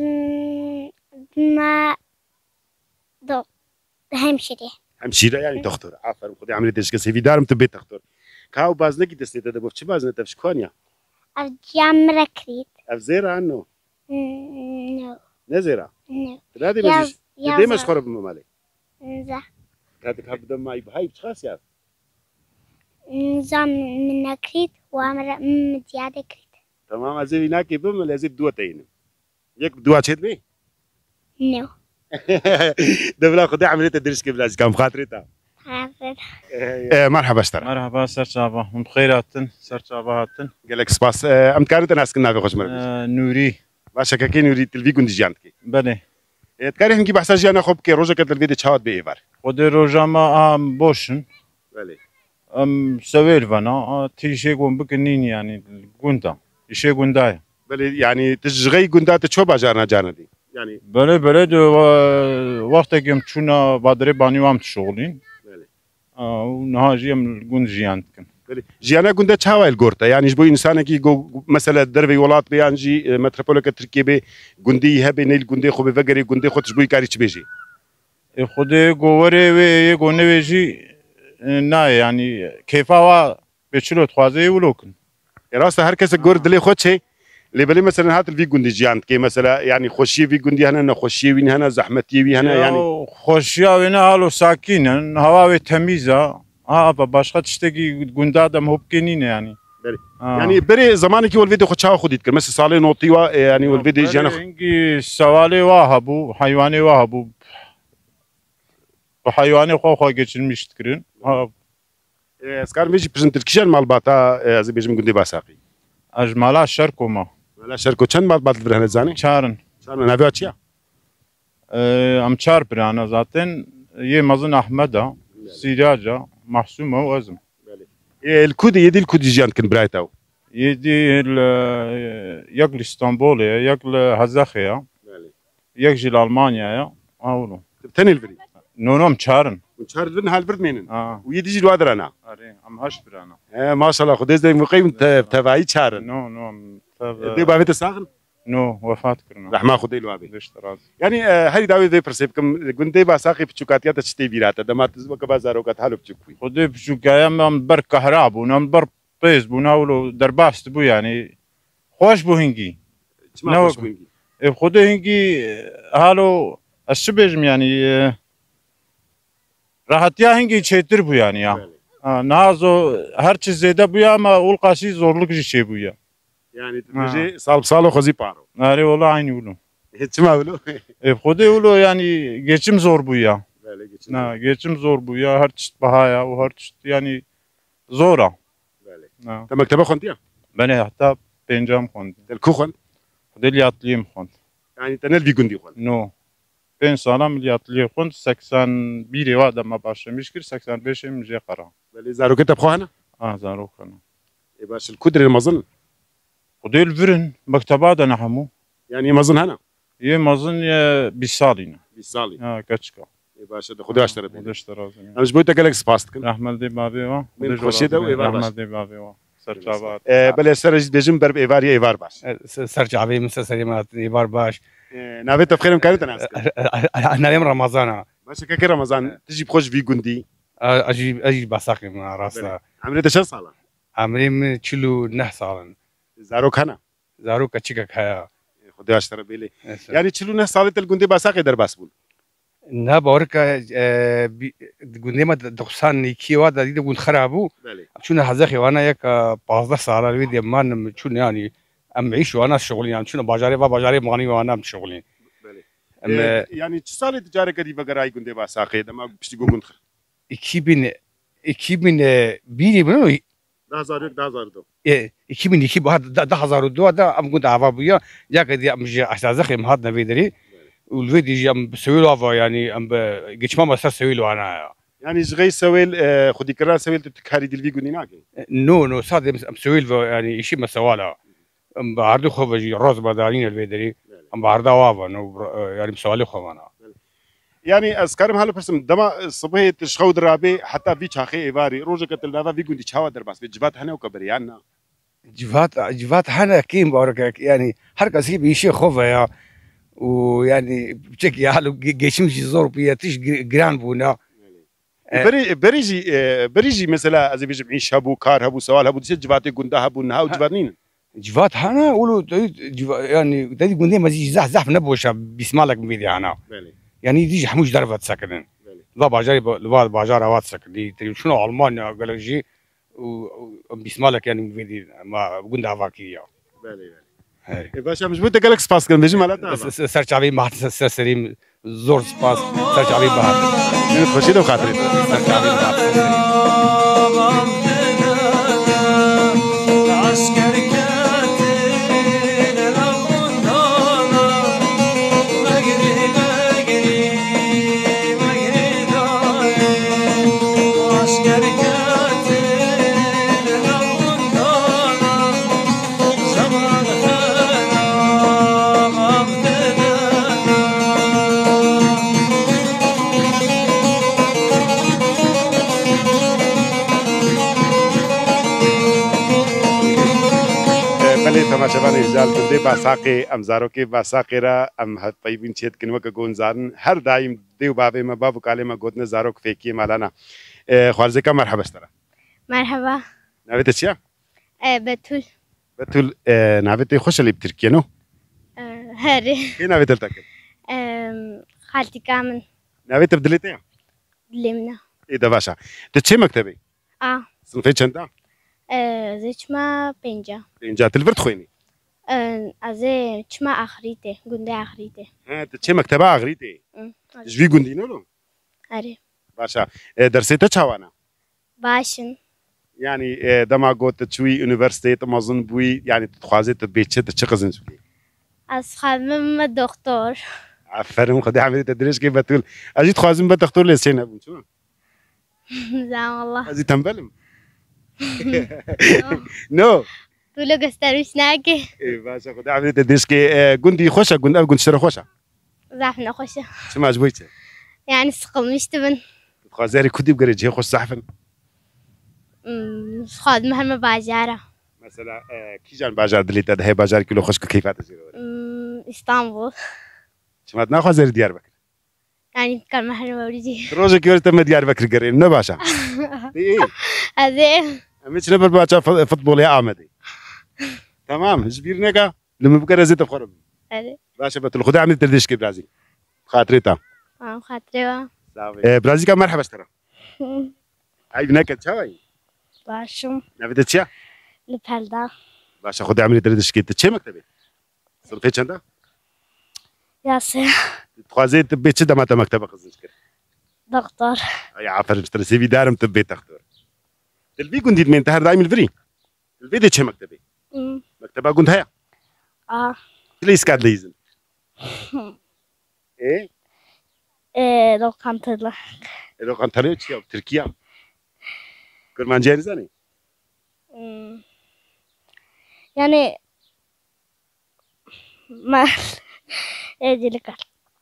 ما دو همشري همشيره يعني دكتور عفوا خدي عمليه تشكي سيفي دارم تبي دكتور كاو بازنكي دستي تدبو چي بازنه تفش كونيا أرجام ركريت افزير عنو نو نزيرا نو ترادي مجيش دي مشخور بمالي نزا هذاك هبدا ما يبهاي بخاص يا نظام من نكريت وامر مزيادة كريت تمام ازي هناك بم لازم دوتين ياك بدوا تشد بي نو دبلا خدي عمليه تدريس كيف لازم كم خاطرتها حافظ مرحبا اشترى مرحبا سرچابا بخيراتن سرچاباتن قالك سباس ام كانت ناس كنا خوش مرة نوري باشا كاكي نوري تلفي كنت جانتكي بله تكاري هنكي بحثا جانا خوب كي روجا كتلفي دي تشاوت بإيفار خود روجا ما ام بوشن بله ام سويل فانا تيشي قوم بكنين يعني قندا يشي قنداي بله يعني تشغي قندا تشو باجارنا جانا دي يعني بله دو وقت كم چونا بادري بانيوام تشغلين ونهاجي ام القند جيانتكن جيانا قندا تشاوي القورتا يعني جبو انسان كي مثلا دربي ولات بيانجي متروبوليكا تركيا بي قندي هبي نيل قندي خو بفقري قندي خو تشبوي كاري تشبيجي خودي قوري وي قونويجي نا يعني كيفا بيشلو تخوازي ولوكن راسا هر كس قور دلي خوتشي اللي بلي مثلا هات في قندي جيانت كي مثلا يعني خوشي في قندي هنا خوشي وين هنا زحمتي وين هنا يعني خوشي وين هالو ساكين هواوي تميزه باشخه تشتكي قندا دم هوبكينين يعني يعني بري زمانك والفيديو خوتشا خديت كل مثلا صالي نوطي يعني والفيديو جانا انجي سوالي واهبو حيواني واهبو وحيواني خو geçirmiş تكرين اسكار ميجي برزنت الكشان مال باتا زي بيجم قندي باساقي اجمالا شركوما مالا شركو چند مال بات برهنه زاني چارن نافيا چيا ام چار برانا zaten يه مازن احمدا سيراجا محسومه وازم الكود يدي الكود جيان كن برايتاو يدي ياك اسطنبول ياك هزاخيا ياك جيل المانيا يا اولو تاني الفري نونم چارن چار الفرن هالبرد مينن ويدي جيل وادرانا اري ام هاش برانا ما شاء الله خدز دي مقيم تبعي چارن نو دي بافيت ساخن نو وفات كرنا رحمه خدي الوابي اشتراز يعني هاي داوي دي برسيبكم قندي باساقي بچوكاتيا تشتي بيراتا دمات زبك بازارو كات حلو بچوكوي خدي بچوكايا من بر كهراب ونم بر بيز بوناولو درباست بو يعني خوش بو هنجي ما خوش بو هنجي خدي هنجي هالو الشبجم يعني راحتيا هنجي çetir bu yani ya. Nazo her çiz zede bu ya ama ulqasi zorluk şey bu ya. يعني تجي صالو خزي بارو. Nari ola aynı ulu. Hiç mi ulu? Khode ulu yani geçim zor bu ya. Böyle geçim. Na geçim zor bu ya her çeşit bahaya o her çeşit yani zora. Böyle. Na. Te mektebe khontiya? Beni hatta pencam khond. Del kukhon? Khode liyatliyim khond. Yani tenel bir gündi khon. No. Ben salam liyatliyim khond 81 ev adama başlamışkir 85 emje qara. Böyle zaruket tabkho hana? zaruk hana. E baş الكدر المظن. خده الفرن مكتبات انا حمو يعني مظن هنا يه مظن بيسالينا بيسالي كاتشكا باشا خده اشتريت خده اشتريت انا مش بقول لك سباستك احمد دي بابي من خشيده وي احمد دي بابي سرچاوات بله سرج بجم بر ایواری ایوار باش سرچاوی مثل سلیمات ایوار باش ناوی تفخیرم کردن ناس ناویم رمضان باشه که رمضان تجي بخوش في جندي اجي بساقي من راسنا عمري ده شو صاله عمري من تشلو نحصالن زاروك هنا زاروك تشيكك هيا خدي اشترى بيلي يعني تشلو نحصالة الجندي بساقي در باسبول نه بارك جندي ما دخسان نيكي وادا دي جند خرابو شو حزخي وانا يك 15 ساله الفيديو ما شو يعني ام عيش وانا شغلي يعني شو باجاري مغني وانا شغلي يعني چه سال تجاره کردی وگرای گنده با ساقه دما پشتی گون خر 2001 بنو 2002 2002 بعد 2002 ده ام كنت عفابيه يا كدي ام جي اسازخي مهاد نفيدري والفيديو جي ام بسويلو افا يعني ام جيتش ما سويلو انا يعني جغي سويل خدي كرا سويل تكاري ديل في غونيناك نو صاد ام سويل يعني شي ما سوالا ام بعرض خوفجي روز بدارين الفيدري ام بعرض وافا يعني مسوالي خوفانا يعني اسكرم هلا برسم دما صبح تشخو درابي حتى في شاخي ايفاري روجا قتل نافا في غوندي تشاوا درباس في جبات هنا وكبريانا جفات هنا كيم بارك يعني هر كسي بيشي خوفا يا ويعني بشكل حاله جيشم شي زور بياتش جران بونا بريجي مثلا ازي بيجي معيش هبو كار هبو سوال هبو دي جفاتي غوندا هبو نها وجفاتنين جفات هنا ولو يعني دي غوندي ما زي زحف نبوش بيسمع لك فيديو هنا يعني دي حموش درفت سكنن لا باجار وات سكني شنو المانيا قال لك جي وبيسمع لك يعني فيديو ما غوندا فاكيا هاي باشا مش بدي قالك سباس كان بيجي مالتنا سيرش علي ما سرسريم زور سباس سيرش علي ما خوشي دو خاطري سيرش علي تماشاوان رجال گنده باساقی ام زاروکی باساقی را ام طيبين چیت کنوا که گونزارن هر دایم دیو بابی ما بابو کالی ما گودن زاروک فیکی مالانا خوارزه کا مرحبا اشترا مرحبا ناویت چیا؟ بتول ناویت خوش اللي بتركيا نو؟ هاري كي ناويت التاكل؟ خالتي كامل ناويت بدليتين؟ دلمنا ايه ده باشا تتشي مكتبي؟ صنفي چندا؟ زي چما بينجا تلفرت خويني؟ زي چما اخريته گنده اخريته تتشي مكتبة اخريته؟ جوي گندي نولو؟ هاري باشا درسيتا چاوانا؟ باشن يعني دما قوت تشوي انيفرسيتي تمازن بوي يعني تتخوازي تبيتش تتشي قزن سوكي أصحاب من دكتور عفرم خدي عملية تدريس كيف بتقول أجي تخوازن بدكتور لسين أبون شو زعم الله أجي تنبلم نو تقولوا قستروش ناكي باشا خدي عملية تدريس كي قندي خوشة قند شرا خوشة زعفنا خوشة شو ما عجبويته يعني سقم مش تبن تخوازي كودي بقري جي خوش زعفن خاد مهما باجارة مثلا كي جان باجار دليتا ده هي باجار كيلو خشك كيفات تجيرو اسطنبول شمات ناخذ زي ديار بكر يعني كان مهما وريجي روجا كيور تم ديار بكر قرين نو باشا ايه هذه مش نبر باشا فوتبول يا احمدي تمام جبيرنيكا لما بكره زيت بخرب هذه باشا بتل خدها عملت تردش كي برازيل خاطريتا خاطري برازيل كان مرحبا اشترى هاي بنكت شوي باشم نبي تشيا لبهلدا باشا خدي عملي تردش كي تشي مكتبي صرفي چندا ياسر تخوازي تبي تشدا ما مكتبه قزنش كده دكتور يا عفر اشتري سي في دارم تبي دكتور تلبي كنت من تهر دايم الفري الفي دي تشي مكتبي مكتبه كنت هيا ليس كاد ليزن ايه لو كنت لك لو كنت تريتشي تركيا كرمان جانزاني يعني ما اجي لك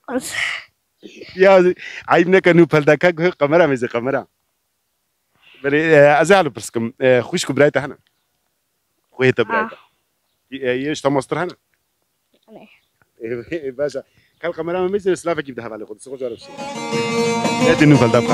يا عيبنا كانوا فلدكا قمرة ميزي قمرة بري ازالو برسكم خوشكم برايته هنا وهي تبرع ايش تمستر هنا باشا كان قمران ما يصير سلافك يبدا على خد سوق جرب شيء لا تنفل دبقه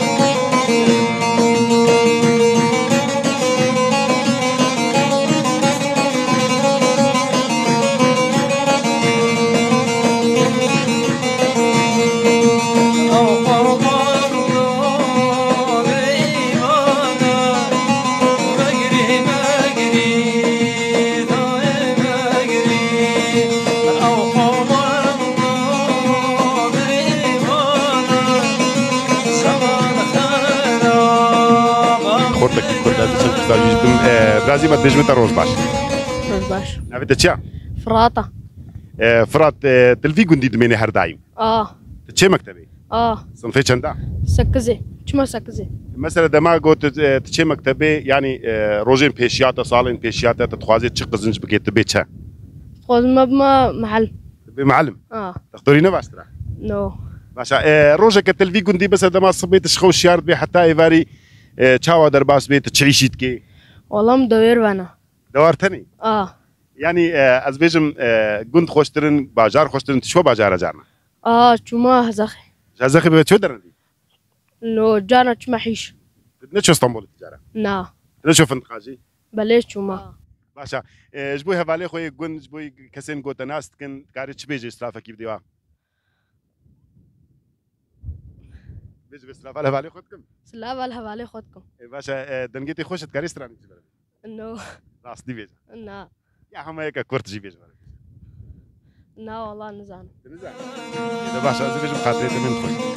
برازي ما تنجم تروج باش روج باش نبي تشا فراطة فرات تلفي قندي دميني هر دايم تشي مكتبي صنفي چندا سكزي چما سكزي مثلا دما قلت تشي مكتبي يعني روجين بيشياتا صالين بيشياتا تتخوازي تشي قزنج بكيت تبي تشا خوز ما محل بمعلم تختارينا باش ترى نو باشا روجك التلفي قندي بس دما صبيت شخوش شيار بي حتى ايفاري تشاوا درباس بيت تشعيشيت كي والله مدور وانا دورتني يعني از بيجم قند خوشترن باجار خوشترن شو باجار جارنا چما هزاخي هزاخي بيت شو درندي نو جانا چما حيش نشو اسطنبول تجاره نا نشو فندقاجي بليش چما باشا جبوي هفالي خوي قند جبوي كسين قوت ناس كن قاري تشبيجي استرافك يبديوا بيجي بسلاف على هفالي خودكم سلاف على هفالي خودكم باشا دنجيتي خوش تكاري استراني نو راس دي بيجا نا يا حما هيك كورت جي بيجا نا والله نزان إذا باشا زي بيجي بخاطري من خوش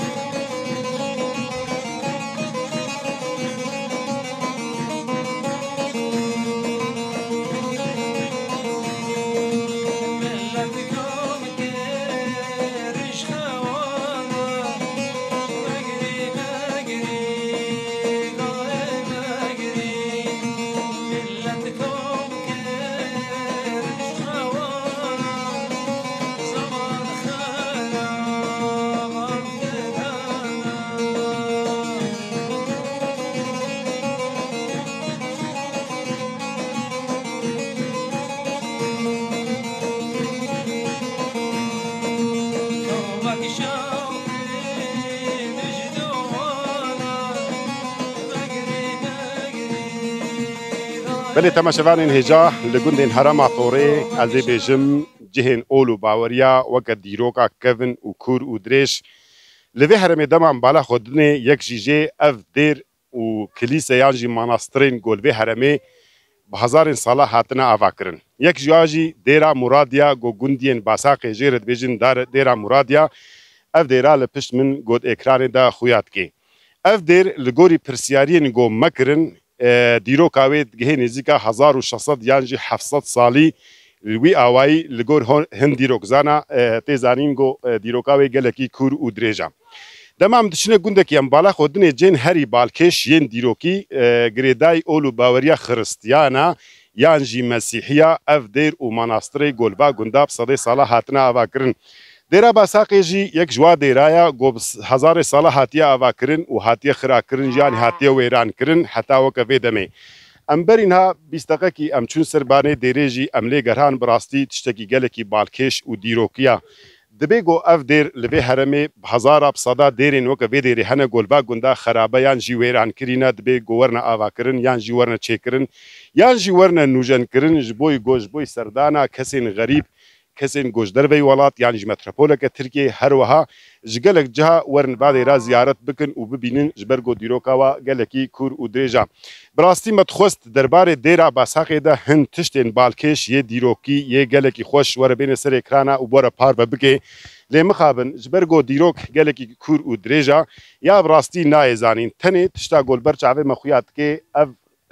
بله تماشاوان هجا لگوندین هرم عطوری از بیشم جهن اولو باوریا وقت دیروکا کون و کور و درش لوی هرم دمان بالا خودنه یک جیجه اف دیر و کلیسه یانجی مناسترین گل وی هرمه به هزارین ساله هاتنه آواکرن یک جیاجی دیرا مرادیا گو گوندین باساق جیرد بیجن دیرا مرادیا اف دیرا لپشت من گود اکران دا خویات که اف دیر لگوری پرسیارین گو مکرن دیروکاوید گه نزیکا 1600 یانجی 700 سالی وی آوایی لگور هند دیروک زانا تیزانین گو دیروکاوی گلکی کور و دریجا دمام دشنه گوندکی ام بالا خودنه جن هری بالکش ین دیروکی گریدای اولو باوریا خرستیانا یانجی مسیحیا اف دیر و مناستری گلبا گنداب صده ساله هاتنا آوا کرن دیرا باساقی جی یک جوا دیرایا گو 1000 ساله هاتیا آوا کرن و هاتیا خرا کرن یعنی هاتیا ویران کرن حتی وکوی دمه امبرینها 20 دقیقی امچون سربانه دیریجی املی گرهان براستی تشتکی گلکی بالکش و دیروکیا دبی گو اف دیر لوی هرمی هزار بصدا دیرین وکوی دیری هنه گلبا گندا خرابه یان جی ویران کرینا دبی گو ورنه آوا کرن یان جی ورنه چه کرن یان جی ورنه نوجن کرن جبوی گوش بوی سردانا کسین غریب کسین گوش دروی ولات یعنی متروپولک ترکیه هر وها جگلک جها ورن بعد را زیارت بکن و ببینن جبرگو دیروکاوا گلکی کور و دریجا براستی متخوست دربار دیرا باساقی ده هن تشتین بالکش یه دیروکی یه گلکی خوش ور بین سر اکرانا و بور پار ببکه لی مخابن جبرگو دیروک گلکی کور و دریجا یا براستی نایزانین تنی تشتا گل برچاوه مخویات که اف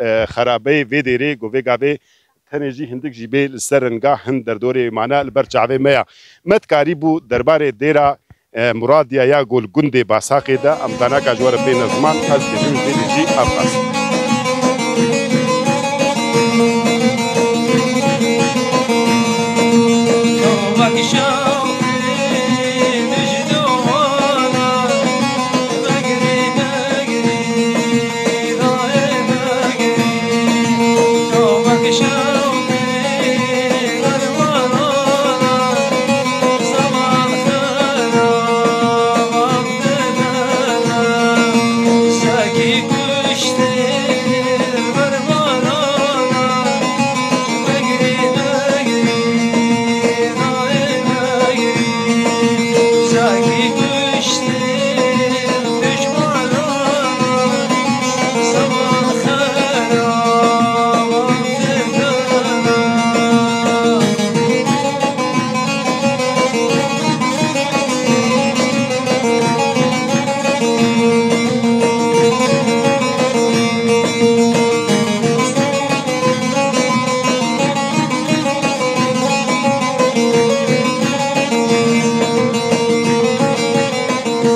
خرابه وی دیره گو وگاوه تنجی هندک جیبه سرنگاه هند در دوره معنا البرچاوه میا متکاری بو دربار دیرا مرادیا یا گل گنده باساقی ده امدانا کا جوار بین زمان از کجون دیجی افاس Show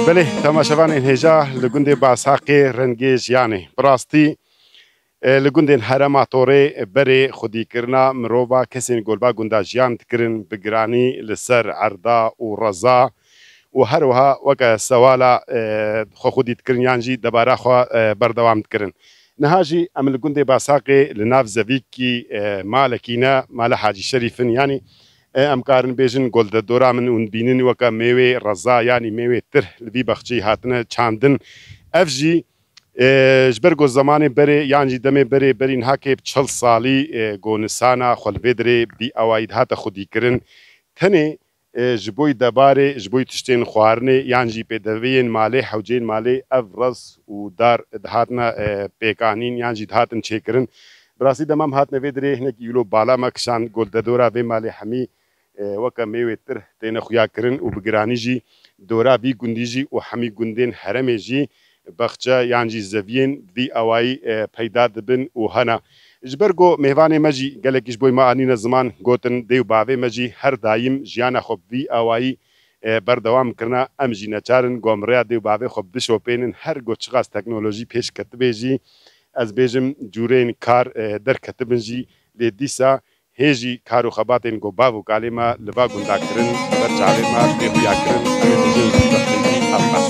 بله تماشاوان هێژا لە گوندێ باساقێ ڕەنگێ ژیانێ بڕاستی لە گوندێن هەرەما تۆڕێ بەرێ خودیکردنا مرۆڤ کەسێن گۆلبا گوندا ژیان دکردن بگرانی لەسەر عەردا و ڕەزا و هەروەها وەکە سەوالا خۆ خودیتکردنیان jî دەبارا خوا بەردەوام دکردن. نەهاژی ئەم لە گوندێ باساقێ لە ناو زەڤیکی مالێکینە مالە حاجی شەریفن ینی ئەم کارن بێژن گۆلدەدۆرا من اون بینن وەکە مێوێ ڕەزا ینی مێوێ تر لەوی بەخچی هاتنە چاندن ئەف jî ji ber got zamanê berê yan jî demê berê berîn hakê 40 salî gonîsana xwelbêdirê bî awayî hate xwedîkirin tenê ji bo debarê ji bo tiştên xwarinê yan jî pêdeviyên malê hewceyên malê ev rez û dar dihatine pêkanîn yan jî dihatin çêkirin birastî demam hatine vê dirê hinekî îlo bala me kişan goldedora vê malê hemî weke mêwê tir têne xuya kirin û bigiranî jî dora vî gundî jî û hemî gundên heremê jî بەخچە یانجی زەڤین vî awayî peyda dibin û hene ji ber got mêvanê me jî gelekî ji bo me anîne ziman gotin dê û bavê me jî her daîm jiyana xwe vî awayî berdewam kirina em jî neçarin gomreya dê û bavê xwe bişopênin her got çiqas teknolojî pêş ketibê jî ez bêjim cûrên kar derketibin jî lê dîsa hêjî kar û xebatên got bav û kalê me li ba gundakirin ber çavê me tê xuyakirin em ê dijîn bextî avqas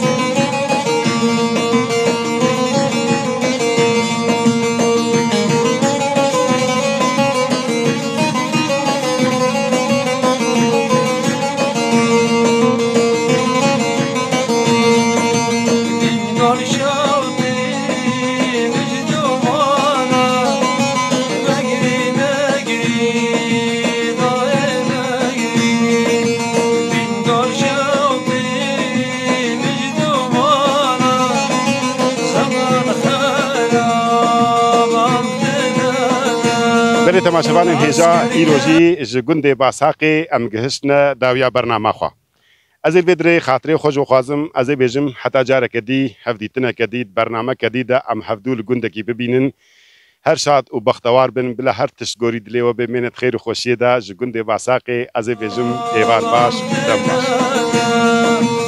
بله تماشاوان هێژا ئیرۆژی ji gundê Basaqê em gihiştine dawiya bernama xwe. Ez ê vê dirê xatirê xwe ji xwazim ez ê bêjim heta careke dî hevdîtineke dî bernameke dî de em hevdû li gundekî bibînin her şad û bextewar bin bila her tişt gorî dilê we bê mênet xêr û xweşiyê de ji gundê Basaqê ez ê bêjim êvar baş dem baş.